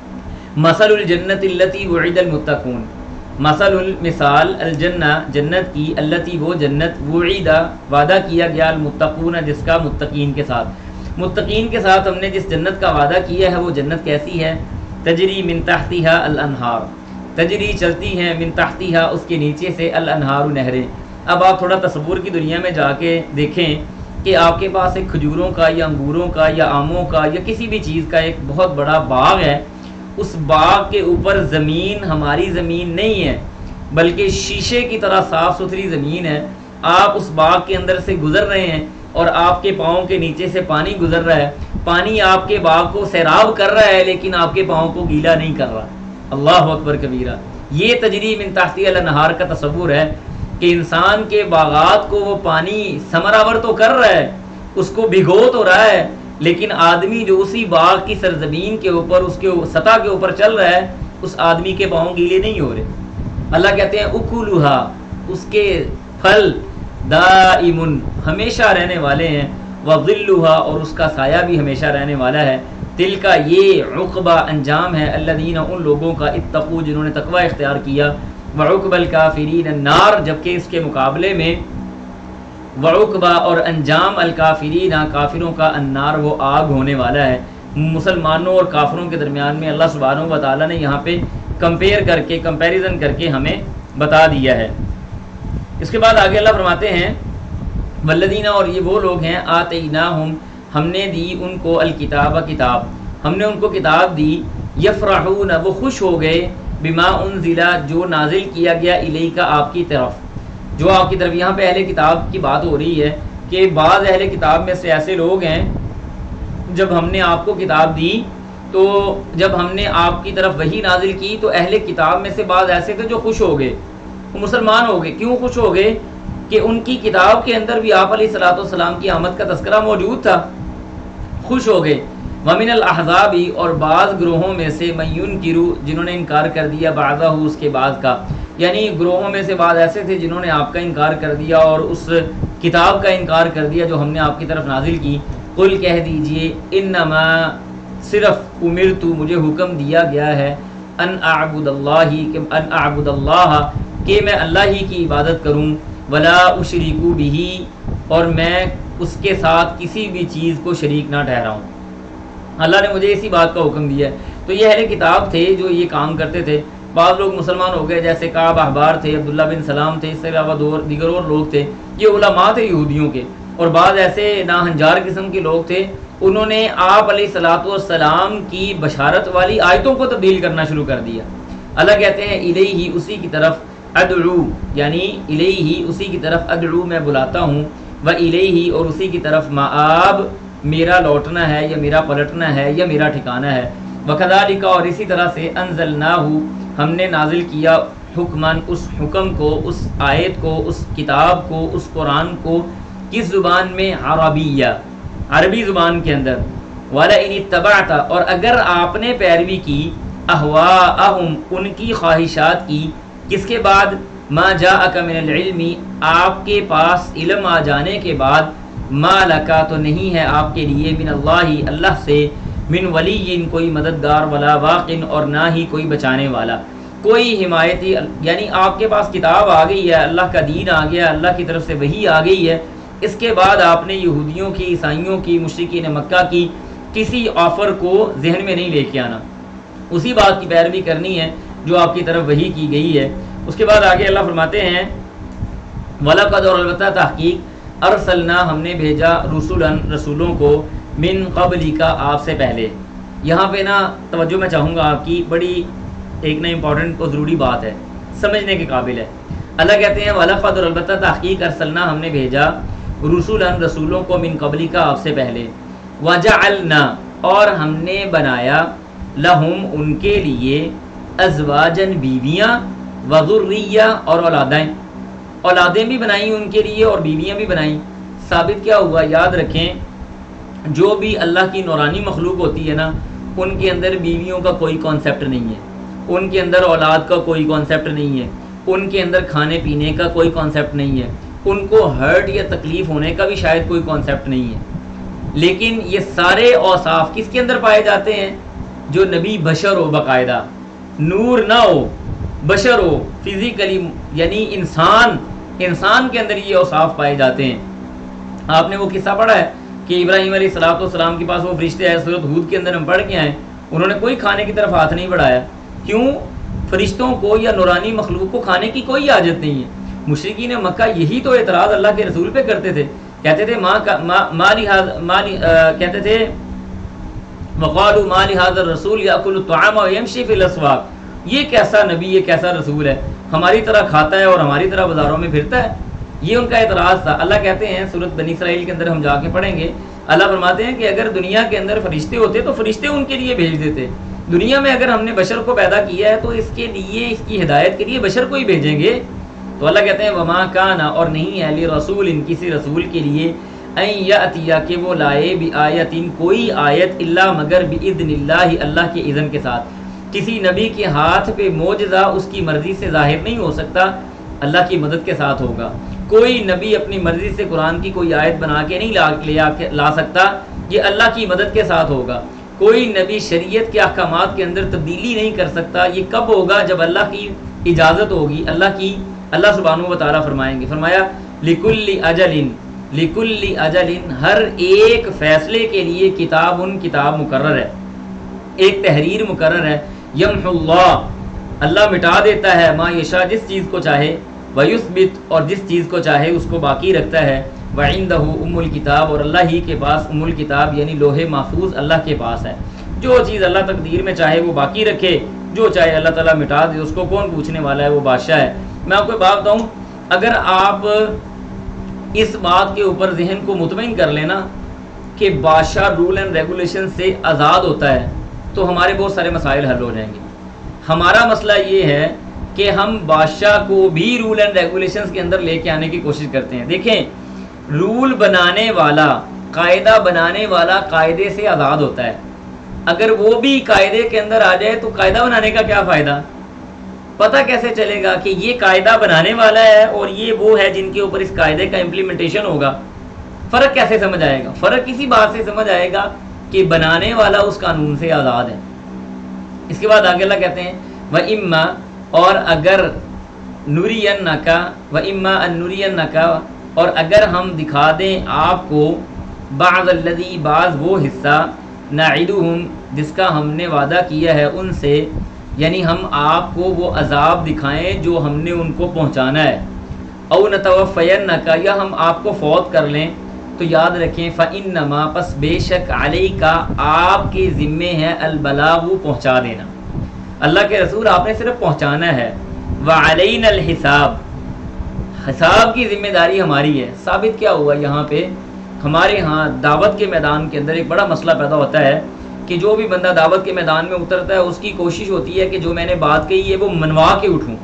مثل الجنت التی وعد المتقون، مثل المثال الجنہ جنت کی، التی وہ جنت وعید وعدہ کیا گیا، المتقون جس کا متقین کے ساتھ، متقین کے ساتھ ہم نے جس جنت کا وعدہ کیا ہے وہ جنت کیسی ہے؟ تجری من تحتها الانہار، تجری چلتی ہیں من تحتها اس کے نیچے سے الانہار نہریں، اب آپ تھوڑا تصور کی دنیا میں جا کے دیکھیں کہ آپ کے پاس ایک کھجوروں کا یا انگوروں کا یا آموں کا یا کسی بھی چیز کا ایک بہت بڑا باغ ہے، اس باغ کے اوپر زمین ہماری زمین نہیں ہے بلکہ شیشے کی طرح صاف ستھری زمین ہے، آپ اس باغ کے اندر سے گزر رہے ہیں اور آپ کے پاؤں کے نیچے سے پانی گزر رہا ہے، پانی آپ کے باغ کو سیراب کر رہا ہے لیکن آپ کے پاؤں کو گیلا نہیں کر رہا۔ اللہ اکبر کبیرہ۔ یہ تجری من تحتی الانہار کا تصور ہے کہ انسان کے باغات کو وہ پانی ثمرآور تو کر رہا ہے، اس کو بھگو تو رہا ہے، لیکن آدمی جو اسی باغ کی سرزمین کے اوپر اس کے سطح کے اوپر چل رہا ہے، اس آدمی کے پاؤں گیلے نہیں ہو رہے۔ اللہ کہتے ہیں اکلھا، اس کے پھل دائمن ہمیشہ رہنے والے ہیں، وظلھا اور اس کا سایہ بھی ہمیشہ رہنے والا ہے۔ تل کا یہ عقبہ انجام ہے الذین ان لوگوں کا اتقوا جنہوں نے تقوی اختیار کیا، وعقبى الکافرین النار جبکہ اس کے مقابلے میں وعقبہ اور انجام الکافرین کافروں کا النار وہ آگ ہونے والا ہے۔ مسلمانوں اور کافروں کے درمیان میں اللہ سبحانہ و تعالیٰ نے یہاں پہ کمپیئر کر کے کمپیریزن کر کے ہمیں بتا دیا ہے۔ اس کے بعد آگے اللہ فرماتے ہیں والذین اور یہ وہ لوگ ہیں آتیناہم ہم نے دی ان کو الکتاب کتاب، ہم نے ان کو کتاب دی، یفرحون وہ خوش ہو گئے بما انزل جو نازل کیا گیا الیک آپ کی طرف، جو آپ کی طرف۔ یہاں پہ اہل کتاب کی بات ہو رہی ہے کہ بعض اہل کتاب میں سے ایسے لوگ ہیں جب ہم نے آپ کو کتاب دی تو جب ہم نے آپ کی طرف وحی نازل کی تو اہل کتاب میں سے بعض ایسے تھے جو خوش ہو گئے، وہ مسلمان ہو گئے۔ کیوں خوش ہو گئے؟ کہ ان کی کتاب کے اندر بھی آپ علیہ الصلوۃ والسلام کی آمد کا تذکرہ موجود تھا، خوش ہو گئے۔ ومن الاحزاب اور بعض گروہوں میں سے من ینکروا جنہوں نے انکار کر دیا بعضہ اس کے بعد کا، یعنی گروہوں میں سے بعض ایسے تھے جنہوں نے آپ کا انکار کر دیا اور اس کتاب کا انکار کر دیا جو ہم نے آپ کی طرف نازل کی۔ قل کہہ دیجئے انما صرف امرت مجھے حکم دیا گیا ہے ان اعبد اللہ کہ ان اعبد اللہ کہ میں اللہ ہی کی عبادت کروں، ولا اشرک بہ اور میں اس کے ساتھ کسی بھی چیز کو شریک نہ ٹھہراؤں۔ اللہ نے مجھے اسی بات کا حکم دیا ہے۔ تو یہ اہل کتاب تھے جو یہ کام کرتے تھے۔ بعض لوگ مسلمان ہو گئے جیسے کعب احبار تھے، عبداللہ بن سلام تھے، اس سے علاوہ دو دیگر اور لوگ تھے، یہ علماء تھے یہودیوں کے، اور بعض ایسے ناہنجار قسم کے لوگ تھے، انہوں نے آپ علیہ الصلوۃ والسلام کی بشارت والی آیتوں کو تبدیل کرنا شروع کر دیا۔ اللہ کہتے ہیں الیہ اسی کی طرف ادعو یعنی الیہ اسی کی طرف ادعو میں بلاتا ہوں، و الیہ اور اسی کی طرف مآب میرا لوٹنا ہے یا میرا پلٹنا ہے یا میرا ٹھکانہ ہے۔ وکذالک اور اسی طرح سے انزلناہ ہم نے نازل کیا حکمن اس حکم کو، اس آیت کو، اس کتاب کو، اس قرآن کو کس زبان میں؟ عربیہ عربی زبان کے اندر۔ وَلَئِنِ اتَّبَعْتَ اور اگر آپ نے پیروی کی اہواءہم ان کی خواہشات کی، کس کے بعد؟ ما جاءک من العلم آپ کے پاس علم آ جانے کے بعد، ما لکا تو نہیں ہے آپ کے لیے من اللہ اللہ سے، من ولی کوئی مددگار، ولا واقن اور نہ ہی کوئی بچانے والا، کوئی حمایتی، یعنی آپ کے پاس کتاب آ گئی ہے، اللہ کا دین آ گیا، اللہ کی طرف سے وحی آ گئی ہے، اس کے بعد آپ نے یہودیوں کی، عیسائیوں کی، مشرکین مکہ کی کسی آفر کو ذہن میں نہیں لے کے آنا، اسی بات کی پیروی کرنی ہے جو آپ کی طرف وحی کی گئی ہے۔ اس کے بعد آگے اللہ فرماتے ہیں وَلَقَدْ اور البتہ تحقیق ارسلنا ہم نے بھیجا رسولاً رسولوں کو من قبل کا آپ سے پہلے۔ یہاں پہ نا توجہ میں چاہوں گا آپ کی، بڑی ایک نا امپورٹنٹ اور ضروری بات ہے، سمجھنے کے قابل ہے۔ اللہ کہتے ہیں وَلَقَدْ اور البتہ تحقیق ارسلنا ہم نے بھیجا رسولاً رسولوں کو من قبل کا آپ سے پہلے، وَجَعَلْنَا اور ہم نے بنایا لہم ان کے لیے ازواجن بیویاں، وذریہ اور اولادیں، اولادیں بھی بنائیں ان کے لیے اور بیویاں بھی بنائیں۔ ثابت کیا ہوا؟ یاد رکھیں جو بھی اللہ کی نورانی مخلوق ہوتی ہے نا، ان کے اندر بیویوں کا کوئی کانسیپٹ نہیں ہے، ان کے اندر اولاد کا کوئی کانسیپٹ نہیں ہے، ان کے اندر کھانے پینے کا کوئی کانسیپٹ نہیں ہے، ان کو ہرٹ یا تکلیف ہونے کا بھی شاید کوئی کانسیپٹ نہیں ہے۔ لیکن یہ سارے اوصاف کس کے اندر پائے جاتے ہیں؟ جو نبی بشر ہو، باقاعدہ نور نہ ہو، بشر ہو، فزیکلی یعنی انسان، انسان کے اندر یہ اوصاف پائے جاتے ہیں۔ آپ نے وہ قصہ پڑھا ہے کہ ابراہیم علیہ الصلوۃ والسلام کے پاس وہ فرشتے آئے، سورۃ ہود کے اندر ہم پڑھ کے آئے، انہوں نے کوئی کھانے کی طرف ہاتھ نہیں بڑھایا۔ کیوں؟ فرشتوں کو یا نورانی مخلوق کو کھانے کی کوئی حاجت نہیں ہے، مشرکین مکہ یہی تو اعتراض اللہ کے رسول پہ کرتے تھے، کہتے تھے ما مالی مالی کہتے تھے وقالوا ما لهذا الرسول ياكل الطعام ويمشي في الاسواق، یہ کیسا نبی، یہ کیسا رسول ہے، ہماری طرح کھاتا ہے اور ہماری طرح بازاروں میں پھرتا ہے. یہ ان کا اعتراض تھا. اللہ کہتے ہیں سورۃ بنی اسرائیل کے اندر ہم جا کے پڑھیں گے، اللہ فرماتے ہیں کہ اگر دنیا کے اندر فرشتے ہوتے تو فرشتے ان کے لیے بھیج دیتے. دنیا میں اگر ہم نے بشر کو پیدا کیا ہے تو اس کے لیے، اس کی ہدایت کے لیے بشر کو ہی بھیجیں گے. تو اللہ کہتے ہیں وما کان، اور نہیں ہے لرسول، ان کسی رسول کے لیے، ان یاتیا کہ وہ لائے بآیت، کوئی آیت، الا مگر باذن اللہ، اللہ کے اذن کے ساتھ. کسی نبی کے ہاتھ پہ معجزہ اس کی مرضی سے ظاہر نہیں ہو سکتا، اللہ کی مدد کے ساتھ ہوگا. کوئی نبی اپنی مرضی سے قرآن کی کوئی آیت بنا کے نہیں لا, لیا, لا سکتا، یہ اللہ کی مدد کے ساتھ ہوگا. کوئی نبی شریعت کے احکامات کے اندر تبدیلی نہیں کر سکتا، یہ کب ہوگا؟ جب اللہ کی اجازت ہوگی. اللہ کی اللہ سبحانہ و تعالیٰ فرمائیں گے، فرمایا لکل اجل، لکل اجل، ہر ایک فیصلے کے لیے کتاب، ان کتاب مقرر ہے، ایک تحریر مقرر ہے. یمحو اللہ، اللہ مٹا دیتا ہے، ما یشاء، جس چیز کو چاہے، ویثبت، اور جس چیز کو چاہے اس کو باقی رکھتا ہے. وعندہ ام الکتاب، اور اللہ ہی کے پاس ام الکتاب یعنی لوح محفوظ اللہ کے پاس ہے. جو چیز اللہ تقدیر میں چاہے وہ باقی رکھے، جو چاہے اللہ تعالیٰ مٹا دے، اس کو کون پوچھنے والا ہے، وہ بادشاہ ہے. میں آپ کو بات بتاؤں، اگر آپ اس بات کے اوپر ذہن کو مطمئن کر لینا کہ بادشاہ رول اینڈ ریگولیشن سے آزاد ہوتا ہے تو ہمارے بہت سارے مسائل حل ہو جائیں گے. ہمارا مسئلہ یہ ہے کہ ہم بادشاہ کو بھی رول اینڈ ریگولیشنز کے اندر لے کے آنے کی کوشش کرتے ہیں. دیکھیں، رول بنانے والا، قاعدہ بنانے والا قاعدے سے آزاد ہوتا ہے. اگر وہ بھی قاعدے کے اندر آ جائے تو قاعدہ بنانے کا کیا فائدہ؟ پتہ کیسے چلے گا کہ یہ قاعدہ بنانے والا ہے اور یہ وہ ہے جن کے اوپر اس قاعدے کا امپلیمنٹیشن ہوگا؟ فرق کیسے سمجھ آئے گا؟ فرق اسی بات سے سمجھ آئے گا کہ بنانے والا اس قانون سے آزاد ہے. اس کے بعد آگے اللہ کہتے ہیں وَإِمَّا، اور اگر نُرِيَنَّكَ وَإِمَّا أَن نُرِيَنَّكَ، اور اگر ہم دکھا دیں آپ کو بعض الذی، بعض وہ حصہ، نعدہم، جس کا ہم نے وعدہ کیا ہے ان سے، یعنی ہم آپ کو وہ عذاب دکھائیں جو ہم نے ان کو پہنچانا ہے. او نتوفینک، یا ہم آپ کو فوت کر لیں، تو یاد رکھیں فإنما، پس بے شک، علیک، آپ کے ذمے ہے، البلاغ، پہنچا دینا. اللہ کے رسول آپ نے صرف پہنچانا ہے. وعلینا الحساب، حساب کی ذمہ داری ہماری ہے. ثابت کیا ہوا یہاں پہ؟ ہمارے ہاں دعوت کے میدان کے اندر ایک بڑا مسئلہ پیدا ہوتا ہے کہ جو بھی بندہ دعوت کے میدان میں اترتا ہے اس کی کوشش ہوتی ہے کہ جو میں نے بات کہی ہے وہ منوا کے اٹھوں.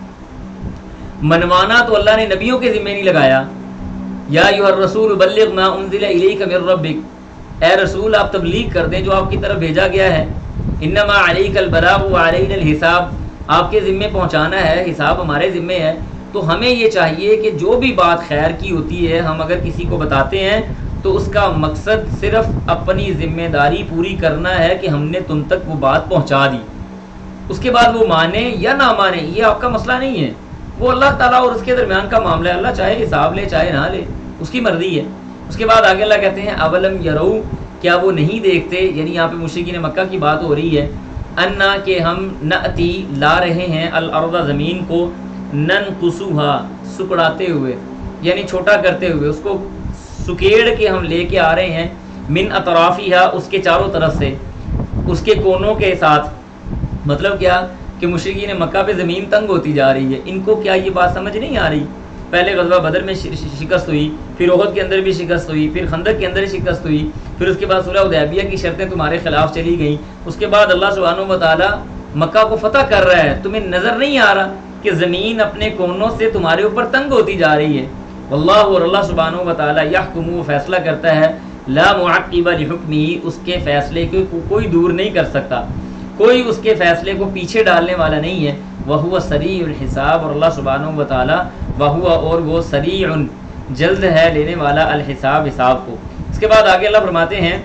منوانا تو اللہ نے نبیوں کے ذمہ نہیں لگایا. یا ایھا الرسول بلغ ما انزل الیک من ربک، اے رسول آپ تبلیغ کر دیں جو آپ کی طرف بھیجا گیا ہے. انما علیک البلاغ وعلینا الحساب، آپ کے ذمے پہنچانا ہے، حساب ہمارے ذمے ہے. تو ہمیں یہ چاہیے کہ جو بھی بات خیر کی ہوتی ہے ہم اگر کسی کو بتاتے ہیں تو اس کا مقصد صرف اپنی ذمہ داری پوری کرنا ہے کہ ہم نے تم تک وہ بات پہنچا دی. اس کے بعد وہ مانے یا نہ مانے یہ آپ کا مسئلہ نہیں ہے، وہ اللہ تعالیٰ اور اس کے درمیان کا معاملہ ہے. اللہ چاہے حساب لے چاہے نہ لے، اس کی مرضی ہے. اس کے بعد آگے اللہ کہتے ہیں اولم یرو، کیا وہ نہیں دیکھتے، یعنی یہاں پہ مشرکین مکہ کی بات ہو رہی ہے، انا کہ ہم نأتی، لا رہے ہیں، الارض، زمین کو، ننقصوہا، سکڑاتے ہوئے، یعنی چھوٹا کرتے ہوئے، اس کو سکیڑ کے ہم لے کے آ رہے ہیں، من اطرافیہا، اس کے چاروں طرف سے، اس کے کونوں کے ساتھ. مطلب کیا کہ مشرکین مکہ پہ زمین تنگ ہوتی جا رہی ہے. ان کو کیا یہ بات سمجھ نہیں آ رہی؟ پہلے غزوہ بدر میں شکست ہوئی، پھر احد کے اندر بھی شکست ہوئی، پھر خندق کے اندر شکست ہوئی، پھر اس کے بعد صلح حدیبیہ کی شرطیں تمہارے خلاف چلی گئیں. اس کے بعد اللہ سبحانہ و تعالیٰ مکہ کو فتح کر رہا ہے. تمہیں نظر نہیں آ رہا کہ زمین اپنے کونوں سے تمہارے اوپر تنگ ہوتی جا رہی ہے؟ واللہ، اور اللہ سبحانہ و تعالیٰ، یحکم، وہ فیصلہ کرتا ہے، لا معقب لحکمہ، اس کے فیصلے کو کوئی دور نہیں کر سکتا، کوئی اس کے فیصلے کو پیچھے ڈالنے والا نہیں ہے. وہو سریع الحساب، اور اللہ سبحانہ و تعالیٰ، وہو، اور وہ سریع، جلد ہے لینے والا، الحساب، حساب کو. اس کے بعد آگے اللہ فرماتے ہیں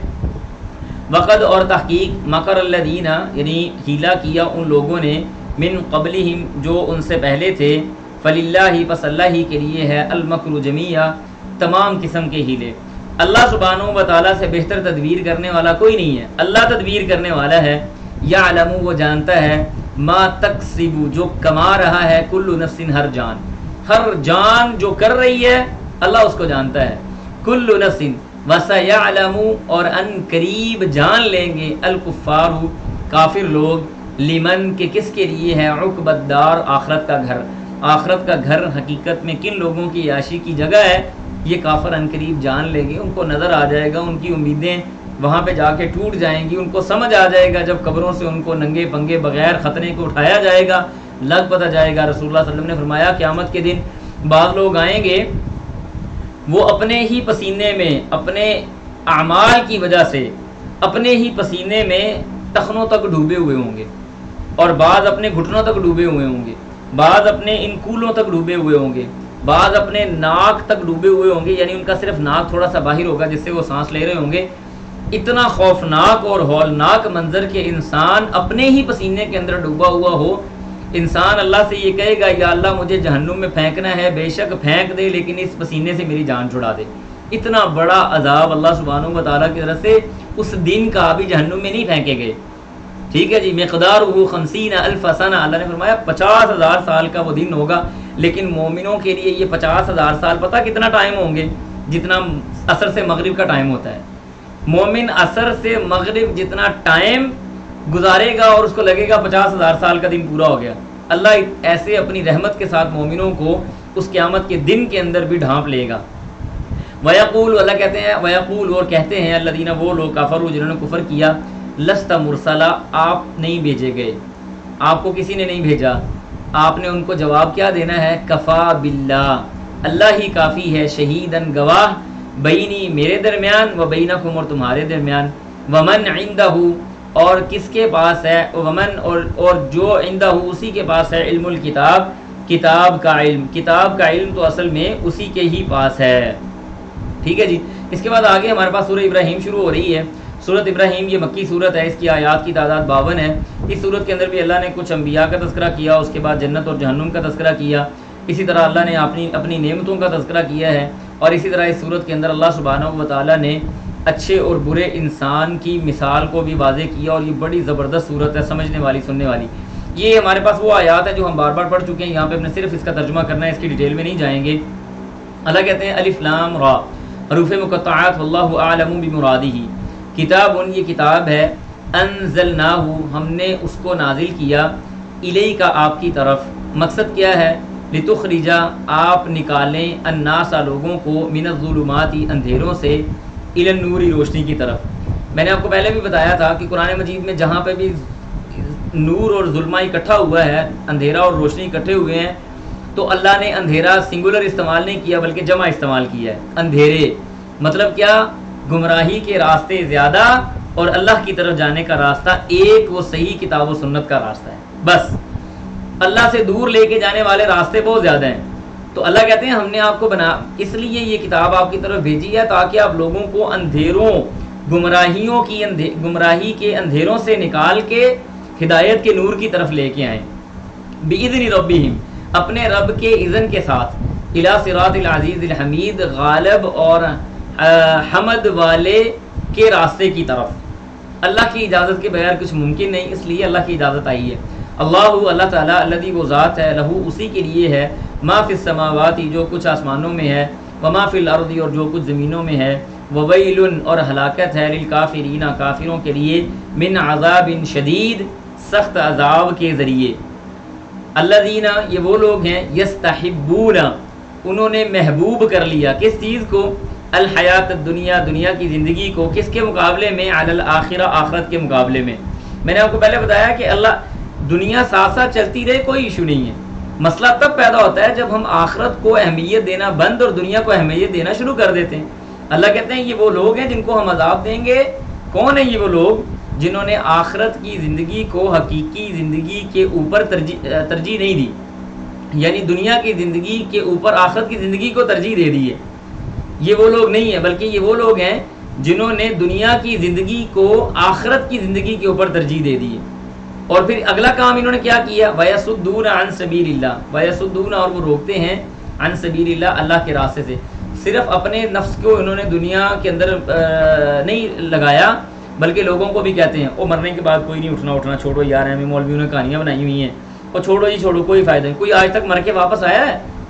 وقد، اور تحقیق، مکر الذین، یعنی ہیلا کیا ان لوگوں نے، من قبلہم، جو ان سے پہلے تھے، فللہ، پس اللہ ہی کے لیے ہے، المکر جمیعا، تمام قسم کے ہیلے. اللہ سبحانہ و تعالیٰ سے بہتر تدبیر کرنے والا کوئی نہیں ہے. اللہ تدبیر کرنے والا ہے. یعلم، وہ جانتا ہے، ما تکسب، جو کما رہا ہے، کل نفس، ہر جان. ہر جان جو کر رہی ہے اللہ اس کو جانتا ہے. کل نفس وسیعلم، اور ان قریب جان لیں گے الکفار کافر لوگ، لمن کہ کس کے لیے ہے عقبى الدار آخرت کا گھر. آخرت کا گھر حقیقت میں کن لوگوں کی عیاشی کی جگہ ہے یہ کافر ان قریب جان لیں گے. ان کو نظر آ جائے گا، ان کی امیدیں وہاں پہ جا کے ٹوٹ جائیں گی. ان کو سمجھ آ جائے گا جب قبروں سے ان کو ننگے پنگے بغیر خطرے کو اٹھایا جائے گا، لگ پتہ جائے گا. رسول اللہ صلی اللہ علیہ وسلم نے فرمایا قیامت کے دن بعض لوگ آئیں گے وہ اپنے ہی پسینے میں، اپنے اعمال کی وجہ سے اپنے ہی پسینے میں ٹخنوں تک ڈوبے ہوئے ہوں گے، اور بعض اپنے گھٹنوں تک ڈوبے ہوئے ہوں گے، بعض اپنے ان کولوں تک ڈوبے ہوئے ہوں گے، بعض اپنے ناک تک ڈوبے ہوئے ہوں گے، یعنی ان کا صرف ناک تھوڑا سا باہر ہوگا جس سے وہ سانس لے رہے ہوں گے. اتنا خوفناک اور ہولناک منظر کے انسان اپنے ہی پسینے کے اندر ڈوبا ہوا ہو. انسان اللہ سے یہ کہے گا یا اللہ مجھے جہنم میں پھینکنا ہے، بے شک پھینک دے لیکن اس پسینے سے میری جان چھڑا دے. اتنا بڑا عذاب اللہ سبحانہ و تعالیٰ کی طرف سے اس دن کا بھی جہنم میں نہیں پھینکے گئے. ٹھیک ہے جی. مقدارہ خمسین الف سنہ، اللہ نے فرمایا پچاس ہزار سال کا وہ دن ہوگا. لیکن مومنوں کے لیے یہ پچاس ہزار سال پتہ کتنا ٹائم ہوں گے؟ جتنا عصر سے مغرب کا ٹائم ہوتا ہے. مومن عصر سے مغرب جتنا ٹائم گزارے گا اور اس کو لگے گا پچاس ہزار سال کا دن پورا ہو گیا. اللہ ایسے اپنی رحمت کے ساتھ مومنوں کو اس قیامت کے دن کے اندر بھی ڈھانپ لے گا. وَيَقُولُ، اللہ کہتے ہیں وَيَقُولُ، اور کہتے ہیں الذین، وہ لوگ کفروا جنہوں نے کفر کیا، لست مرسلا، آپ نہیں بھیجے گئے، آپ کو کسی نے نہیں بھیجا. آپ نے ان کو جواب کیا دینا ہے؟ کفا باللہ، اللہ ہی کافی ہے، شہیدن گواہ، بینی میرے درمیان، و بینکم اور تمہارے درمیان، ومن عندہ اور کس کے پاس ہے، ومن اور اور جو عندہ اسی کے پاس ہے، علم الکتاب، کتاب کا علم. کتاب کا علم تو اصل میں اسی کے ہی پاس ہے. ٹھیک ہے جی. اس کے بعد آگے ہمارے پاس سورہ ابراہیم شروع ہو رہی ہے. سورۃ ابراہیم یہ مکی صورت ہے، اس کی آیات کی تعداد باون ہے. اس صورت کے اندر بھی اللہ نے کچھ انبیاء کا تذکرہ کیا، اس کے بعد جنت اور جہنم کا تذکرہ کیا. اسی طرح اللہ نے اپنی اپنی نعمتوں کا تذکرہ کیا ہے، اور اسی طرح اس صورت کے اندر اللہ سبحانہ و تعالیٰ نے اچھے اور برے انسان کی مثال کو بھی واضح کیا. اور یہ بڑی زبردست صورت ہے، سمجھنے والی، سننے والی. یہ ہمارے پاس وہ آیات ہیں جو ہم بار بار پڑھ چکے ہیں، یہاں پہ ہم نے صرف اس کا ترجمہ کرنا ہے، اس کی ڈیٹیل میں نہیں جائیں گے. اللہ کہتے ہیں الف لام را، حروف مقطعات، واللہ اعلم بمرادہ. کتاب، یہ کتاب ہے، انزلناہ، ہم نے اس کو نازل کیا، الیک، آپ کی طرف. مقصد کیا ہے؟ لتخرجا، آپ نکالیں، الناس، لوگوں کو، من الظلمات، اندھیروں سے، الی النور، روشنی کی طرف. میں نے آپ کو پہلے بھی بتایا تھا کہ قرآن مجید میں جہاں پہ بھی نور اور ظلمہ اکٹھا ہوا ہے، اندھیرا اور روشنی اکٹھے ہوئے ہیں، تو اللہ نے اندھیرا سنگولر استعمال نہیں کیا بلکہ جمع استعمال کیا ہے. اندھیرے مطلب کیا؟ گمراہی کے راستے زیادہ اور اللہ کی طرف جانے کا راستہ ایک، وہ صحیح کتاب و سنت کا راستہ ہے. بس اللہ سے دور لے کے جانے والے راستے بہت زیادہ ہیں. تو اللہ کہتے ہیں ہم نے آپ کو بنا اس لیے یہ کتاب آپ کی طرف بھیجی ہے تاکہ آپ لوگوں کو اندھیروں، گمراہیوں کی اندھے گمراہی کے اندھیروں سے نکال کے ہدایت کے نور کی طرف لے کے آئیں. بِإِذْنِ رَبِّهِمْ، اپنے رب کے اذن کے ساتھ، اِلَى صِرَاطِ الْعَزِيزِ الْحَمِيدِ، غالب اور حمد والے کے راستے کی طرف. اللہ کی اجازت کے بغیر کچھ ممکن نہیں، اس لیے اللہ کی اجازت آئی ہے. اللہ، اللہ تعالیٰ، الذی، وہ ذات ہے، لہو، اسی کے لیے ہے، ما فی السماوات، جو کچھ آسمانوں میں ہے، وما فی الارض، اور جو کچھ زمینوں میں ہے، وویل، اور ہلاکت ہے، للکافرین، کافروں کے لیے، من عذاب شدید، سخت عذاب کے ذریعے. الذین، یہ وہ لوگ ہیں، یستحبون، انہوں نے محبوب کر لیا کس چیز کو؟ الحیات الدنیا، دنیا کی زندگی کو، کس کے مقابلے میں؟ علی الاخرہ، آخرت کے مقابلے میں. میں نے آپ کو پہلے بتایا کہ اللہ دنیا ساتھ ساتھ چلتی رہے کوئی ایشو نہیں ہے. مسئلہ تب پیدا ہوتا ہے جب ہم آخرت کو اہمیت دینا بند اور دنیا کو اہمیت دینا شروع کر دیتے ہیں. اللہ کہتے ہیں یہ وہ لوگ ہیں جن کو ہم عذاب دیں گے. کون ہیں یہ وہ لوگ؟ جنہوں نے آخرت کی زندگی کو حقیقی زندگی کے اوپر ترجیح ترجیح نہیں دی، یعنی دنیا کی زندگی کے اوپر آخرت کی زندگی کو ترجیح دے دی ہے. یہ وہ لوگ نہیں ہیں، بلکہ یہ وہ لوگ ہیں جنہوں نے دنیا کی زندگی کو آخرت کی زندگی کے اوپر ترجیح دے دی ہے. اور پھر اگلا کام انہوں نے کیا کیا؟ وَيَصُدُّونَ عَن سَبِيلِ اللَّهِ، وَيَصُدُّونَ، اور وہ روکتے ہیں، عن سبیل اللہ، اللہ کے راستے سے. صرف اپنے نفس کو انہوں نے دنیا کے اندر نہیں لگایا بلکہ لوگوں کو بھی کہتے ہیں وہ مرنے کے بعد کوئی نہیں اٹھنا اٹھنا چھوڑو یار، ہمیں مولویوں نے کہانیاں بنائی ہوئی ہیں، اور چھوڑو جی چھوڑو، کوئی فائدہ نہیں. کوئی آج تک مر کے واپس آیا ہے؟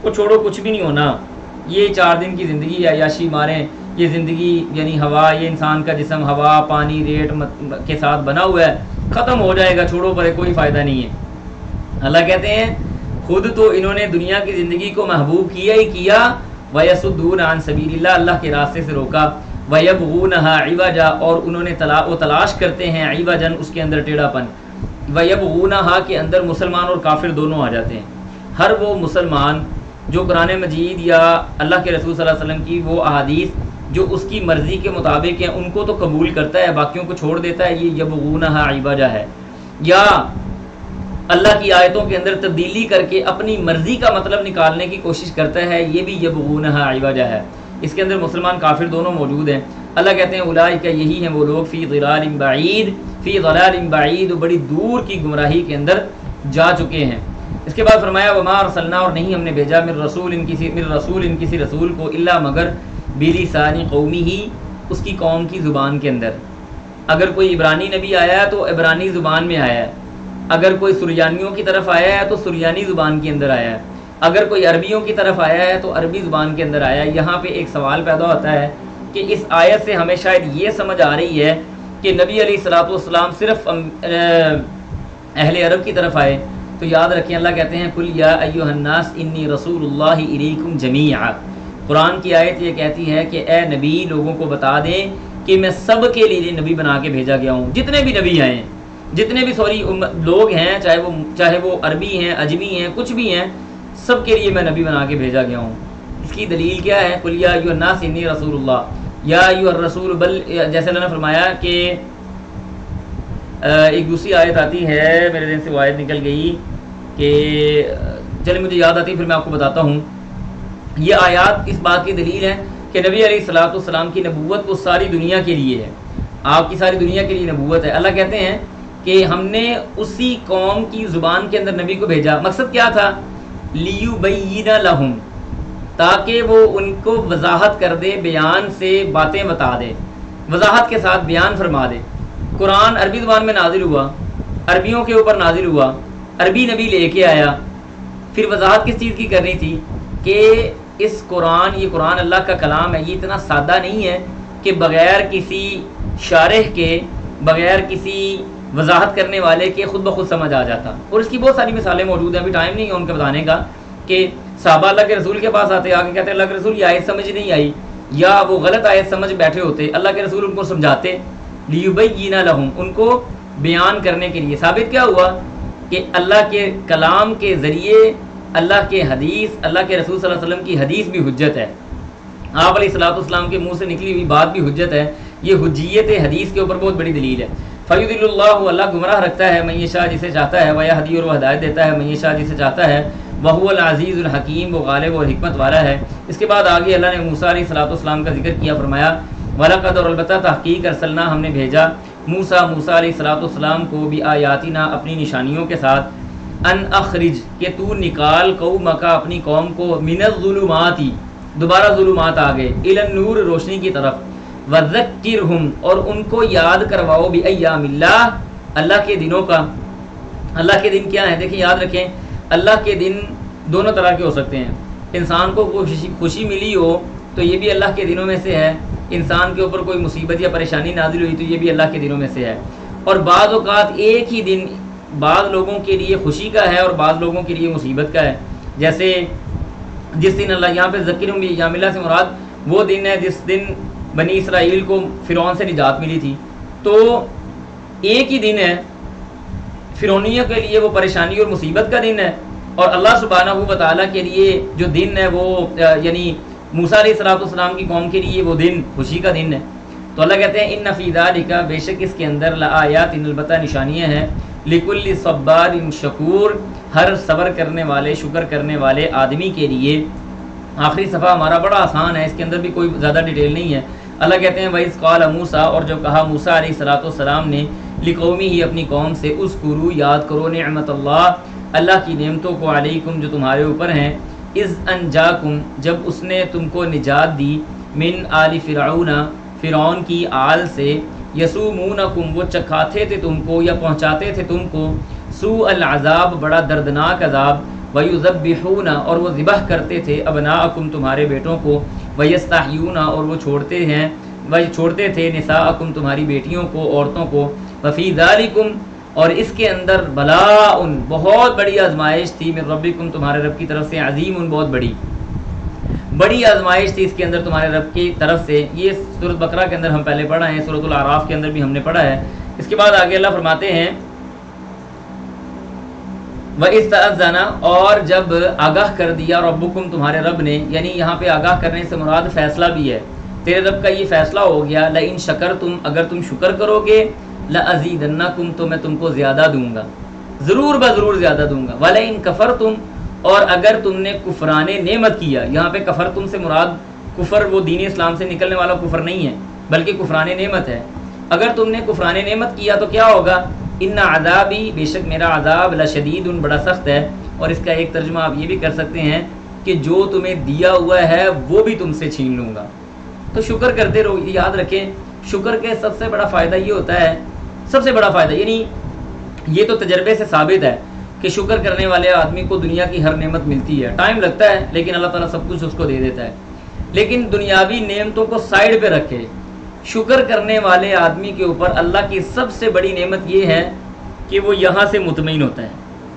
وہ چھوڑو کچھ بھی نہیں ہونا، یہ چار دن کی زندگی عیاشی ماریں، یہ زندگی یعنی ہوا، یہ انسان کا جسم ہوا پانی ریٹ کے ساتھ بنا ہوا ہے، ختم ہو جائے گا، چھوڑو پرے، کوئی فائدہ نہیں ہے۔ اللہ کہتے ہیں خود تو انہوں نے دنیا کی زندگی کو محبوب کیا ہی کیا، وَيَصُدُّونَ عَن سَبِيلِ اللَّهِ، اللہ کے راستے سے روکا، وَيَبْغُونَهَا عِوَجًا، اور انہوں نے تلا وہ تلاش کرتے ہیں عِوَجًا، اس کے اندر ٹیڑھا پن، وَيَبْغُونَهَا کے اندر مسلمان اور کافر دونوں آ جاتے ہیں۔ ہر وہ مسلمان جو قرآن مجید یا اللہ کے رسول صلی اللہ علیہ وسلم کی وہ احادیث جو اس کی مرضی کے مطابق ہیں ان کو تو قبول کرتا ہے، باقیوں کو چھوڑ دیتا ہے، یہ یبغونہا عوجا ہے۔ یا اللہ کی آیتوں کے اندر تبدیلی کر کے اپنی مرضی کا مطلب نکالنے کی کوشش کرتا ہے، یہ بھی یبغونہا عوجا ہے۔ اس کے اندر مسلمان کافر دونوں موجود ہیں۔ اللہ کہتے ہیں اولئک، یہی ہیں وہ لوگ، فی ضلال بعید، فی ضلال بعید، بڑی دور کی گمراہی کے اندر جا چکے ہیں۔ اس کے بعد فرمایا وما ارسلنا، اور نہیں ہم نے بھیجا من رسول ان کسی من رسول ان کسی رسول کو، الا مگر بلسان قومی ہی، اس کی قوم کی زبان کے اندر۔ اگر کوئی عبرانی نبی آیا ہے تو عبرانی زبان میں آیا ہے، اگر کوئی سریانیوں کی طرف آیا ہے تو سریانی زبان کے اندر آیا ہے، اگر کوئی عربیوں کی طرف آیا ہے تو عربی زبان کے اندر آیا ہے۔ یہاں پہ ایک سوال پیدا ہوتا ہے کہ اس آیت سے ہمیں شاید یہ سمجھ آ رہی ہے کہ نبی علیہ الصلوۃ والسلام صرف اہل عرب کی طرف آئے، تو یاد رکھیں اللہ کہتے ہیں قل یا ایھا الناس انی رسول اللہ الیکم جمیعا۔ قرآن کی آیت یہ کہتی ہے کہ اے نبی لوگوں کو بتا دیں کہ میں سب کے لیے نبی بنا کے بھیجا گیا ہوں، جتنے بھی نبی آئے ہیں، جتنے بھی سوری لوگ ہیں، چاہے وہ چاہے وہ عربی ہیں، عجمی ہیں، کچھ بھی ہیں، سب کے لیے میں نبی بنا کے بھیجا گیا ہوں۔ اس کی دلیل کیا ہے؟ قل یا ایھا الناس انی رسول اللہ، یا ایھا الرسول، بل جیسے اللہ نے فرمایا کہ ایک دوسری آیت آتی ہے، میرے ذہن سے وہ آیت نکل گئی کہ چلے مجھے یاد آتی پھر میں آپ کو بتاتا ہوں۔ یہ آیات اس بات کی دلیل ہے کہ نبی علیہ الصلوۃ والسلام کی نبوت وہ ساری دنیا کے لیے ہے، آپ کی ساری دنیا کے لیے نبوت ہے۔ اللہ کہتے ہیں کہ ہم نے اسی قوم کی زبان کے اندر نبی کو بھیجا، مقصد کیا تھا؟ لیبین لہم، تاکہ وہ ان کو وضاحت کر دے، بیان سے باتیں بتا دے، وضاحت کے ساتھ بیان فرما دے۔ قرآن عربی زبان میں نازل ہوا، عربیوں کے اوپر نازل ہوا، عربی نبی لے کے آیا، پھر وضاحت کس چیز کی کرنی تھی کہ اس قرآن، یہ قرآن اللہ کا کلام ہے، یہ اتنا سادہ نہیں ہے کہ بغیر کسی شارح کے، بغیر کسی وضاحت کرنے والے کے خود بخود سمجھ آ جاتا۔ اور اس کی بہت ساری مثالیں موجود ہیں، ابھی ٹائم نہیں ہے ان کا بتانے کا، کہ صحابہ اللہ کے رسول کے پاس آتے، آگے کہتے اللہ کے رسول یہ آیت سمجھ نہیں آئی، یا وہ غلط آیت سمجھ بیٹھے ہوتے، اللہ کے رسول ان کو سمجھاتے، لیبین لہم، ان کو بیان کرنے کے لیے۔ ثابت کیا ہوا کہ اللہ کے کلام کے ذریعے اللہ کے حدیث، اللہ کے رسول صلی اللہ علیہ وسلم کی حدیث بھی حجت ہے، آپ علیہ الصلوۃ والسلام کے منہ سے نکلی ہوئی بات بھی حجت ہے، یہ حجیت حدیث کے اوپر بہت بڑی دلیل ہے۔ فیضل اللہ، اللہ گمراہ رکھتا ہے من یشاء، جسے چاہتا ہے، ویہدی، اور وہ ہدایت دیتا ہے من یشاء، جسے چاہتا ہے، وہو العزیز الحکیم، وہ غالب اور حکمت والا ہے۔ اس کے بعد آگے اللہ نے موسیٰ علیہ الصلوۃ والسلام کا ذکر کیا، فرمایا وَلَقَدْ، اور البتہ تحقیق ارسلنا، ہم نے بھیجا موسیٰ موسیٰ علیہ الصلوۃ والسلام کو بھی آیاتنا، اپنی نشانیوں کے ساتھ، ان اخرج، کہ تو نکال قومک، اپنی قوم کو، من الظلمات، دوبارہ ظلمات آ گئے، الی النور، روشنی کی طرف، وذکرہم، اور ان کو یاد کرواؤ، بایام اللہ، اللہ کے دنوں کا۔ اللہ کے دن کیا ہیں؟ دیکھیں یاد رکھیں، اللہ کے دن دونوں طرح کے ہو سکتے ہیں۔ انسان کو کوئی خوشی ملی ہو تو یہ بھی اللہ کے دنوں میں سے ہے، انسان کے اوپر کوئی مصیبت یا پریشانی نازل ہوئی تو یہ بھی اللہ کے دنوں میں سے ہے۔ اور بعض اوقات ایک ہی دن بعض لوگوں کے لیے خوشی کا ہے اور بعض لوگوں کے لیے مصیبت کا ہے، جیسے جس دن اللہ، یہاں پہ ذکرہم بایام اللہ سے مراد وہ دن ہے جس دن بنی اسرائیل کو فرعون سے نجات ملی تھی، تو ایک ہی دن ہے، فرعونیوں کے لیے وہ پریشانی اور مصیبت کا دن ہے، اور اللہ سبحانہ و تعالیٰ کے لیے جو دن ہے وہ یعنی موسیٰ علیہ الصلوۃ والسلام کی قوم کے لیے وہ دن خوشی کا دن ہے۔ تو اللہ کہتے ہیں ان فی ذالک، بے شک اس کے اندر، لآیات، البتہ نشانیاں ہیں، لکل صبار شکور، ہر صبر کرنے والے، شکر کرنے والے آدمی کے لیے۔ آخری صفحہ ہمارا بڑا آسان ہے، اس کے اندر بھی کوئی زیادہ ڈیٹیل نہیں ہے۔ اللہ کہتے ہیں وَإِذْ قَالَ مُوسَىٰ، اور جب کہا موسیٰ علیہ الصلوۃ والسلام نے، لقومی ہی، اپنی قوم سے، اذکروا، یاد کرو، نعمت اللہ، اللہ کی نعمتوں کو، علیکم، جو تمہارے اوپر ہیں، اذ انجاکم، جب اس نے تم کو نجات دی، من آل فرعون، فرعون کی آل سے، یسومونکم، وہ چکھاتے تھے تم کو یا پہنچاتے تھے تم کو، سوء العذاب، بڑا دردناک عذاب، وَيُذَبِّحُونَ اور وہ ذبح کرتے تھے ابناءکم تمہارے بیٹوں کو، وَيَسْتَحْيُونَ اور وہ چھوڑتے ہیں وہ چھوڑتے تھے نساءکم تمہاری بیٹیوں کو، عورتوں کو، وَفِي ذَلِكُمْ اور اس کے اندر بلاء بہت بڑی آزمائش تھی، من ربکم تمہارے رب کی طرف سے، عظیم بہت بڑی بڑی آزمائش تھی اس کے اندر تمہارے رب کی طرف سے۔ یہ سورۃ بقرہ کے اندر ہم پہلے پڑھا ہے، سورۃ الاعراف کے اندر بھی ہم نے پڑھا ہے۔ اس کے بعد آگے اللہ فرماتے ہیں وَإِذْ تَأَذَّنَ اور جب آگاہ کر دیا ربکم تمہارے رب نے، یعنی یہاں پہ آگاہ کرنے سے مراد فیصلہ بھی ہے، تیرے رب کا یہ فیصلہ ہو گیا، لَإِن شَكَرْتُمْ اگر تم شکر کرو گے، لَأَزِيدَنَّكُمْ تو میں تم کو زیادہ دوں گا، ضرور بضرور زیادہ دوں گا، وَلَئِن كَفَرْتُمْ اور اگر تم نے کفران نعمت کیا، یہاں پہ کفر تم سے مراد کفر وہ دین اسلام سے نکلنے والا کفر نہیں ہے بلکہ کفران نعمت ہے، اگر تم نے کفران نعمت کیا تو کیا ہوگا، ان عذابی بے شک میرا عذاب لشدید بڑا سخت ہے، اور اس کا ایک ترجمہ آپ یہ بھی کر سکتے ہیں کہ جو تمہیں دیا ہوا ہے وہ بھی تم سے چھین لوں گا۔ تو شکر کرتے رہو، یاد رکھیں شکر کے سب سے بڑا فائدہ یہ ہوتا ہے، سب سے بڑا فائدہ یعنی یہ تو تجربے سے ثابت ہے کہ شکر کرنے والے آدمی کو دنیا کی ہر نعمت ملتی ہے، ٹائم لگتا ہے لیکن اللہ تعالیٰ سب کچھ اس کو دے دیتا ہے، لیکن دنیاوی نعمتوں کو سائیڈ پہ رکھے، شکر کرنے والے آدمی کے اوپر اللہ کی سب سے بڑی نعمت یہ ہے کہ وہ یہاں سے مطمئن ہوتا ہے۔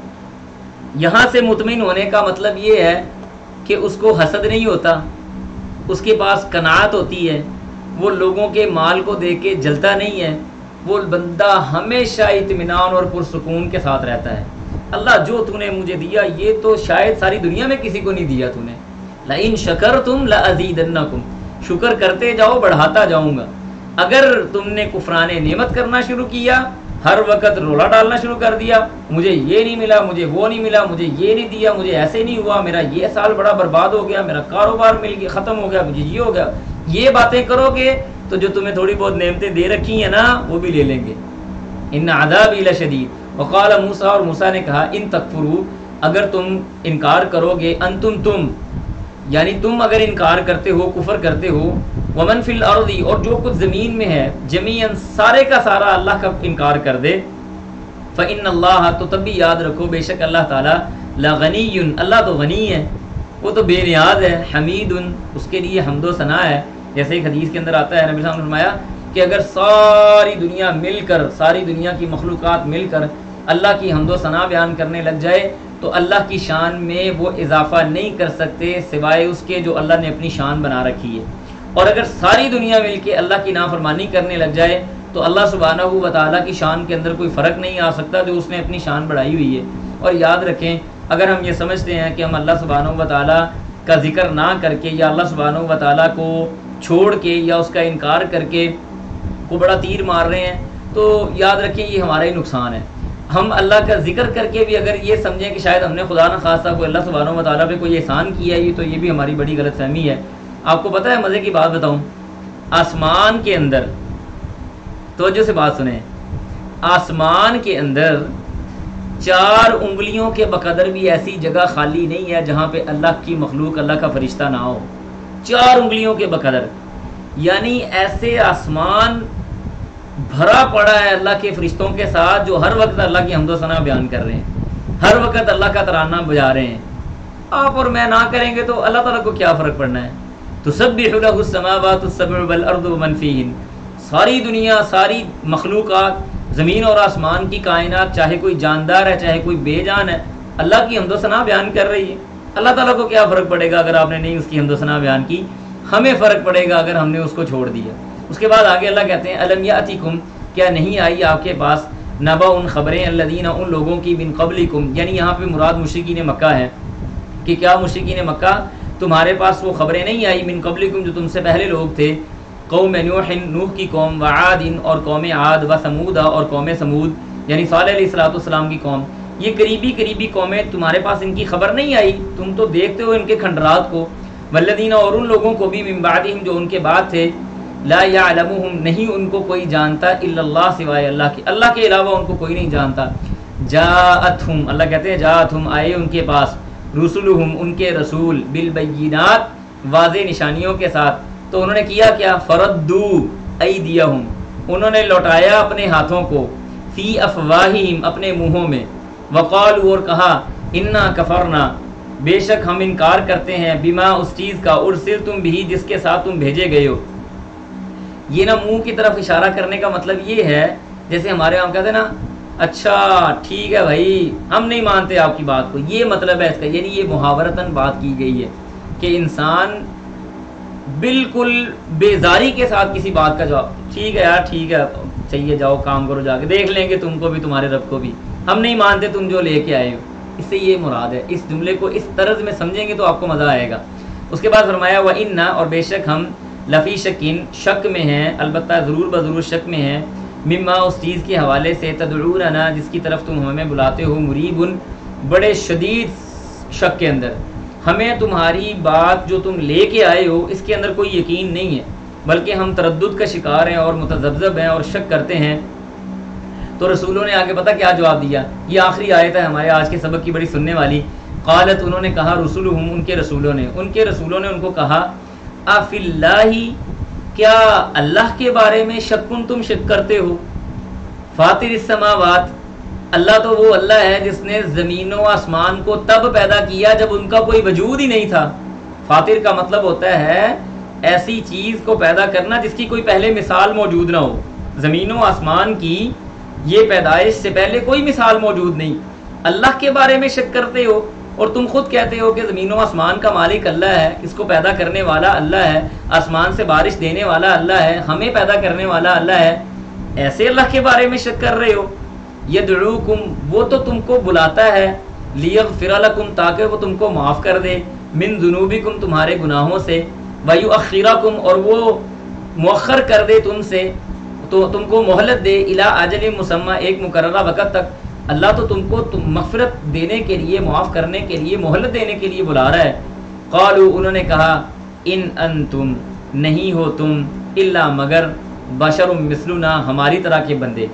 یہاں سے مطمئن ہونے کا مطلب یہ ہے کہ اس کو حسد نہیں ہوتا، اس کے پاس قناعت ہوتی ہے، وہ لوگوں کے مال کو دیکھ کے جلتا نہیں ہے، وہ بندہ ہمیشہ اطمینان اور پرسکون کے ساتھ رہتا ہے۔ اللہ جو تو نے مجھے دیا یہ تو شاید ساری دنیا میں کسی کو نہیں دیا تو نے، لَإِن شَكَرْتُمْ لَأَزِيدَنَّكُمْ شکر کرتے جاؤ بڑھاتا جاؤں گا۔ اگر تم نے کفران نعمت کرنا شروع کیا، ہر وقت رولا ڈالنا شروع کر دیا، مجھے یہ نہیں ملا، مجھے وہ نہیں ملا، مجھے یہ نہیں دیا، مجھے ایسے نہیں ہوا، میرا یہ سال بڑا برباد ہو گیا، میرا کاروبار مل گیا ختم ہو گیا، مجھے یہ ہو گیا، یہ باتیں کرو گے تو جو تمہیں تھوڑی بہت نعمتیں دے رکھی ہیں نا وہ بھی لے لیں گے۔ ان عذابی لشدید وقال موسیٰ اور موسیٰ نے کہا ان تکفروا اگر تم انکار کرو گے، انتم تم یعنی تم اگر انکار کرتے ہو، کفر کرتے ہو، ومن فی الارض اور جو کچھ زمین میں ہے، جمیعاً سارے کا سارا اللہ کا انکار کر دے، فإن اللہ تو تب بھی یاد رکھو بے شک اللہ تعالیٰ لغنی اللہ تو غنی ہے، وہ تو بے نیاز ہے، حمید اس کے لیے حمد و ثنا ہے۔ جیسے ایک حدیث کے اندر آتا ہے نبی صلی اللہ علیہ وسلم نے فرمایا کہ اگر ساری دنیا مل کر ساری دنیا کی مخلوقات مل کر اللہ کی حمد و ثنا بیان کرنے لگ جائے تو اللہ کی شان میں وہ اضافہ نہیں کر سکتے سوائے اس کے جو اللہ نے اپنی شان بنا رکھی ہے، اور اگر ساری دنیا مل کے اللہ کی نافرمانی کرنے لگ جائے تو اللہ سبحانہ و تعالیٰ کی شان کے اندر کوئی فرق نہیں آ سکتا جو اس نے اپنی شان بڑھائی ہوئی ہے۔ اور یاد رکھیں اگر ہم یہ سمجھتے ہیں کہ ہم اللہ سبحانہ و تعالیٰ کا ذکر نہ کر کے یا اللہ سبحانہ و تعالیٰ کو چھوڑ کے یا اس کا انکار کر کے کو بڑا تیر مار رہے ہیں تو یاد رکھیں یہ ہمارا ہی نقصان ہے۔ ہم اللہ کا ذکر کر کے بھی اگر یہ سمجھیں کہ شاید ہم نے خدا نہ خواستہ کوئی اللہ سبحانہ و تعالیٰ پہ کوئی احسان کیا ہے تو یہ بھی ہماری بڑی غلط فہمی ہے۔ آپ کو پتہ ہے مزے کی بات بتاؤں، آسمان کے اندر توجہ سے بات سنیں، آسمان کے اندر چار انگلیوں کے بقدر بھی ایسی جگہ خالی نہیں ہے جہاں پہ اللہ کی مخلوق اللہ کا فرشتہ نہ ہو، چار انگلیوں کے بقدر، یعنی ایسے آسمان بھرا پڑا ہے اللہ کے فرشتوں کے ساتھ جو ہر وقت اللہ کی حمد و ثنا بیان کر رہے ہیں، ہر وقت اللہ کا ترانہ بجا رہے ہیں۔ آپ اور میں نہ کریں گے تو اللہ تعالیٰ کو کیا فرق پڑنا ہے؟ تسبح لہ السماوات السبع والارض ومن فیہن، ساری دنیا ساری مخلوقات زمین اور آسمان کی کائنات چاہے کوئی جاندار ہے چاہے کوئی بے جان ہے اللہ کی حمد و ثنا بیان کر رہی ہے۔ اللہ تعالیٰ کو کیا فرق پڑے گا اگر آپ نے نہیں اس کی حمد و ثنا بیان کی؟ ہمیں فرق پڑے گا اگر ہم نے اس کو چھوڑ دیا۔ اس کے بعد آگے اللہ کہتے ہیں الم یاتکم کیا نہیں آئی آپ کے پاس نبأ ان خبریں الذین ان لوگوں کی من قبلکم، یعنی یہاں پہ مراد مشرکین مکہ ہے کہ کیا مشرکین مکہ تمہارے پاس وہ خبریں نہیں آئی من قبلکم جو تم سے پہلے لوگ تھے، قوم نوح نوح کی قوم، وعاد اور قوم عاد، و ثمود اور قوم ثمود یعنی صالح علیہ الصلوۃ والسلام کی قوم، یہ قریبی قریبی قومیں تمہارے پاس ان کی خبر نہیں آئی؟ تم تو دیکھتے ہو ان کے کھنڈرات کو، والذین اور ان لوگوں کو بھی من بعدہم جو ان کے بعد تھے، لا یعلمہم نہیں ان کو کوئی جانتا الا اللہ سوائے اللہ کے، اللہ کے علاوہ ان کو کوئی نہیں جانتا۔ جاءتہم اللہ کہتے ہیں جاءتہم آئے ان کے پاس، رسولہم ان کے رسول، بالبینات واضح نشانیوں کے ساتھ، تو انہوں نے کیا کیا؟ فردو ایدیہم انہوں نے لوٹایا اپنے ہاتھوں کو، فی افواہہم اپنے منہوں میں، وقالوا اور کہا انا کفرنا بے شک ہم انکار کرتے ہیں بما اس چیز کا ارسلتم بھی جس کے ساتھ تم بھیجے گئے ہو. یہ نا منہ کی طرف اشارہ کرنے کا مطلب یہ ہے جیسے ہمارے ہم کہتے ہیں نا اچھا ٹھیک ہے بھائی ہم نہیں مانتے آپ کی بات کو, یہ مطلب ہے اس کا. یعنی یہ محاورتاً بات کی گئی ہے کہ انسان بالکل بیزاری کے ساتھ کسی بات کا جواب, ٹھیک ہے یار ٹھیک ہے چاہیے جاؤ کام کرو, جا کے دیکھ لیں گے تم کو بھی تمہارے رب کو بھی, ہم نہیں مانتے تم جو لے کے آئے ہو. اس سے یہ مراد ہے. اس جملے کو اس طرز میں سمجھیں گے تو آپ کو مزہ آئے گا. اس کے بعد فرمایا وَإِنَّا اور بے شک ہم لفی شکین شک میں ہیں, البتہ ضرور بضرور شک میں ہیں, مما اس چیز کے حوالے سے تدعوننا جس کی طرف تم ہمیں بلاتے ہو, مریبن بڑے شدید شک کے اندر. ہمیں تمہاری بات جو تم لے کے آئے ہو اس کے اندر کوئی یقین نہیں ہے, بلکہ ہم تردد کا شکار ہیں اور متذبذب ہیں اور شک کرتے ہیں. تو رسولوں نے آگے پتہ کیا جواب دیا, یہ آخری آیت ہے ہمارے آج کے سبق کی بڑی سننے والی. قالت انہوں نے کہا رسولہم ان کے رسولوں نے ان کے رسولوں نے ان کو کہا افی اللہ کیا اللہ کے بارے میں شکن تم شک کرتے ہو, فاطر السماوات اللہ تو وہ اللہ ہے جس نے زمین و آسمان کو تب پیدا کیا جب ان کا کوئی وجود ہی نہیں تھا. فاطر کا مطلب ہوتا ہے ایسی چیز کو پیدا کرنا جس کی کوئی پہلے مثال موجود نہ ہو. زمین و آسمان کی یہ پیدائش سے پہلے کوئی مثال موجود نہیں. اللہ کے بارے میں شک کرتے ہو اور تم خود کہتے ہو کہ زمین و آسمان کا مالک اللہ ہے, اس کو پیدا کرنے والا اللہ ہے, آسمان سے بارش دینے والا اللہ ہے, ہمیں پیدا کرنے والا اللہ ہے. ایسے اللہ کے بارے میں شک کر رہے ہو. یدعوکم وہ تو تم کو بلاتا ہے, لیغفر لکم تاکہ وہ تم کو معاف کر دے, من ذنوبکم تمہارے گناہوں سے, ویؤخرکم اور وہ مؤخر کر دے تم سے, تو تم کو مہلت دے, الی اجل مسمى ایک مقررہ وقت تک. اللہ تو تم کو تم مغفرت دینے کے لیے, معاف کرنے کے لیے, مہلت دینے کے لیے بلا رہا ہے. قالوا انہوں نے کہا ان انتم نہیں ہو تم الا مگر بشر مثلنا ہماری طرح کے بندے.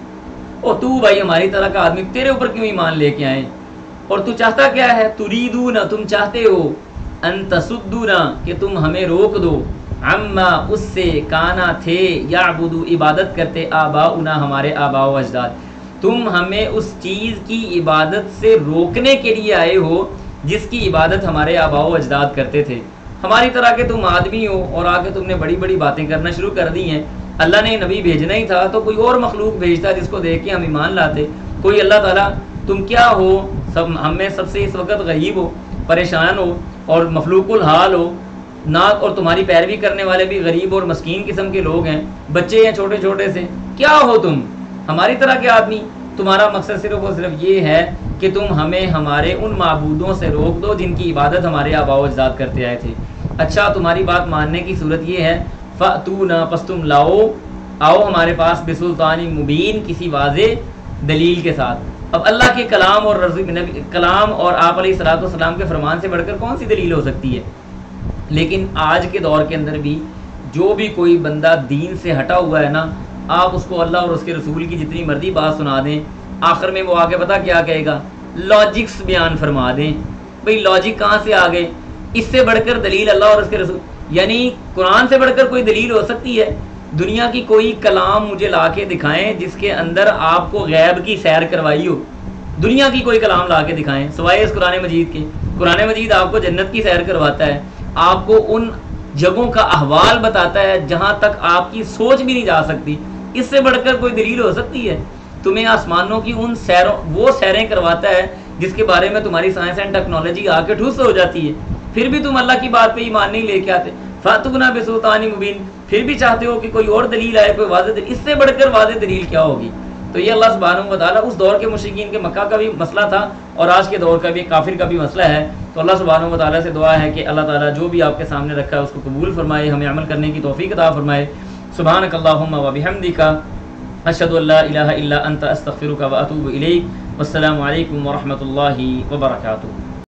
اور تو بھائی ہماری طرح کا آدمی, تیرے اوپر کیوں ایمان لے کے آئے, اور تو چاہتا کیا ہے, تریدون تم چاہتے ہو, ان تصدونا کہ تم ہمیں روک دو, عما اس سے کانا تھے یعبدو عبادت کرتے, آباؤنا ہمارے آباء و اجداد. تم ہمیں اس چیز کی عبادت سے روکنے کے لیے آئے ہو جس کی عبادت ہمارے آباء و اجداد کرتے تھے. ہماری طرح کے تم آدمی ہو اور آگے تم نے بڑی بڑی باتیں کرنا شروع کر دی ہیں. اللہ نے نبی بھیجنا ہی تھا تو کوئی اور مخلوق بھیجتا جس کو دیکھ کے ہم ایمان لاتے. کوئی اللہ تعالیٰ تم کیا ہو, سب ہم میں سب سے اس وقت غریب ہو, پریشان ہو اور مخلوق الحال ہو, نہ اور تمہاری پیروی کرنے والے بھی غریب اور مسکین قسم کے لوگ ہیں, بچے ہیں چھوٹے چھوٹے سے, کیا ہو تم ہماری طرح کے آدمی. تمہارا مقصد صرف اور صرف یہ ہے کہ تم ہمیں ہمارے ان معبودوں سے روک دو جن کی عبادت ہمارے آباء و اجداد کرتے آئے تھے. اچھا تمہاری بات ماننے کی صورت یہ ہے, فَأْتُونَا پس تم لاؤ آؤ ہمارے پاس بسلطان مبین کسی واضح دلیل کے ساتھ. اب اللہ کے کلام اور نبی کلام اور آپ علیہ الصلوۃ والسلام کے فرمان سے بڑھ کر کون سی دلیل ہو سکتی ہے. لیکن آج کے دور کے اندر بھی جو بھی کوئی بندہ دین سے ہٹا ہوا ہے نا, آپ اس کو اللہ اور اس کے رسول کی جتنی مرضی بات سنا دیں, آخر میں وہ آگے پتہ کیا کہے گا, لاجکس بیان فرما دیں. بھئی لاجک کہاں سے آ گئے, اس سے بڑھ کر دلیل اللہ اور اس کے رسول, یعنی قرآن سے بڑھ کر کوئی دلیل ہو سکتی ہے. دنیا کی کوئی کلام مجھے لا کے دکھائیں جس کے اندر آپ کو غیب کی سیر کروائی ہو. دنیا کی کوئی کلام لا کے دکھائیں سوائے اس قرآن مجید کے. قرآن مجید آپ کو جنت کی سیر کرواتا ہے, آپ کو ان جگہوں کا احوال بتاتا ہے جہاں تک آپ کی سوچ بھی نہیں جا سکتی. اس سے بڑھ کر کوئی دلیل ہو سکتی ہے؟ تمہیں آسمانوں کی ان سیروں وہ سیریں کرواتا ہے جس کے بارے میں تمہاری سائنس اینڈ ٹیکنالوجی آ کے ٹھوس ہو جاتی ہے, پھر بھی تم اللہ کی بات پہ ایمان نہیں لے کے آتے. فاتونا بسلطان مبین, پھر بھی چاہتے ہو کہ کوئی اور دلیل آئے, کوئی واضح دلیل. اس سے بڑھ کر واضح دلیل کیا ہوگی؟ تو یہ اللہ سبحانہ و تعالیٰ اس دور کے مشرکین کے مکہ کا بھی مسئلہ تھا اور آج کے دور کا بھی کافر کا بھی مسئلہ ہے. تو اللہ سبحانہ و تعالیٰ سے دعا ہے کہ اللہ تعالیٰ جو بھی آپ کے سامنے رکھا ہے اس کو قبول فرمائے, ہمیں عمل کرنے کی توفیق عطا فرمائے. سبحانک اللہم و بحمدک اشہد ان لا الہ الا انت استغفرک و اتوب الیک. والسلام علیکم ورحمۃ اللہ وبرکاتہ.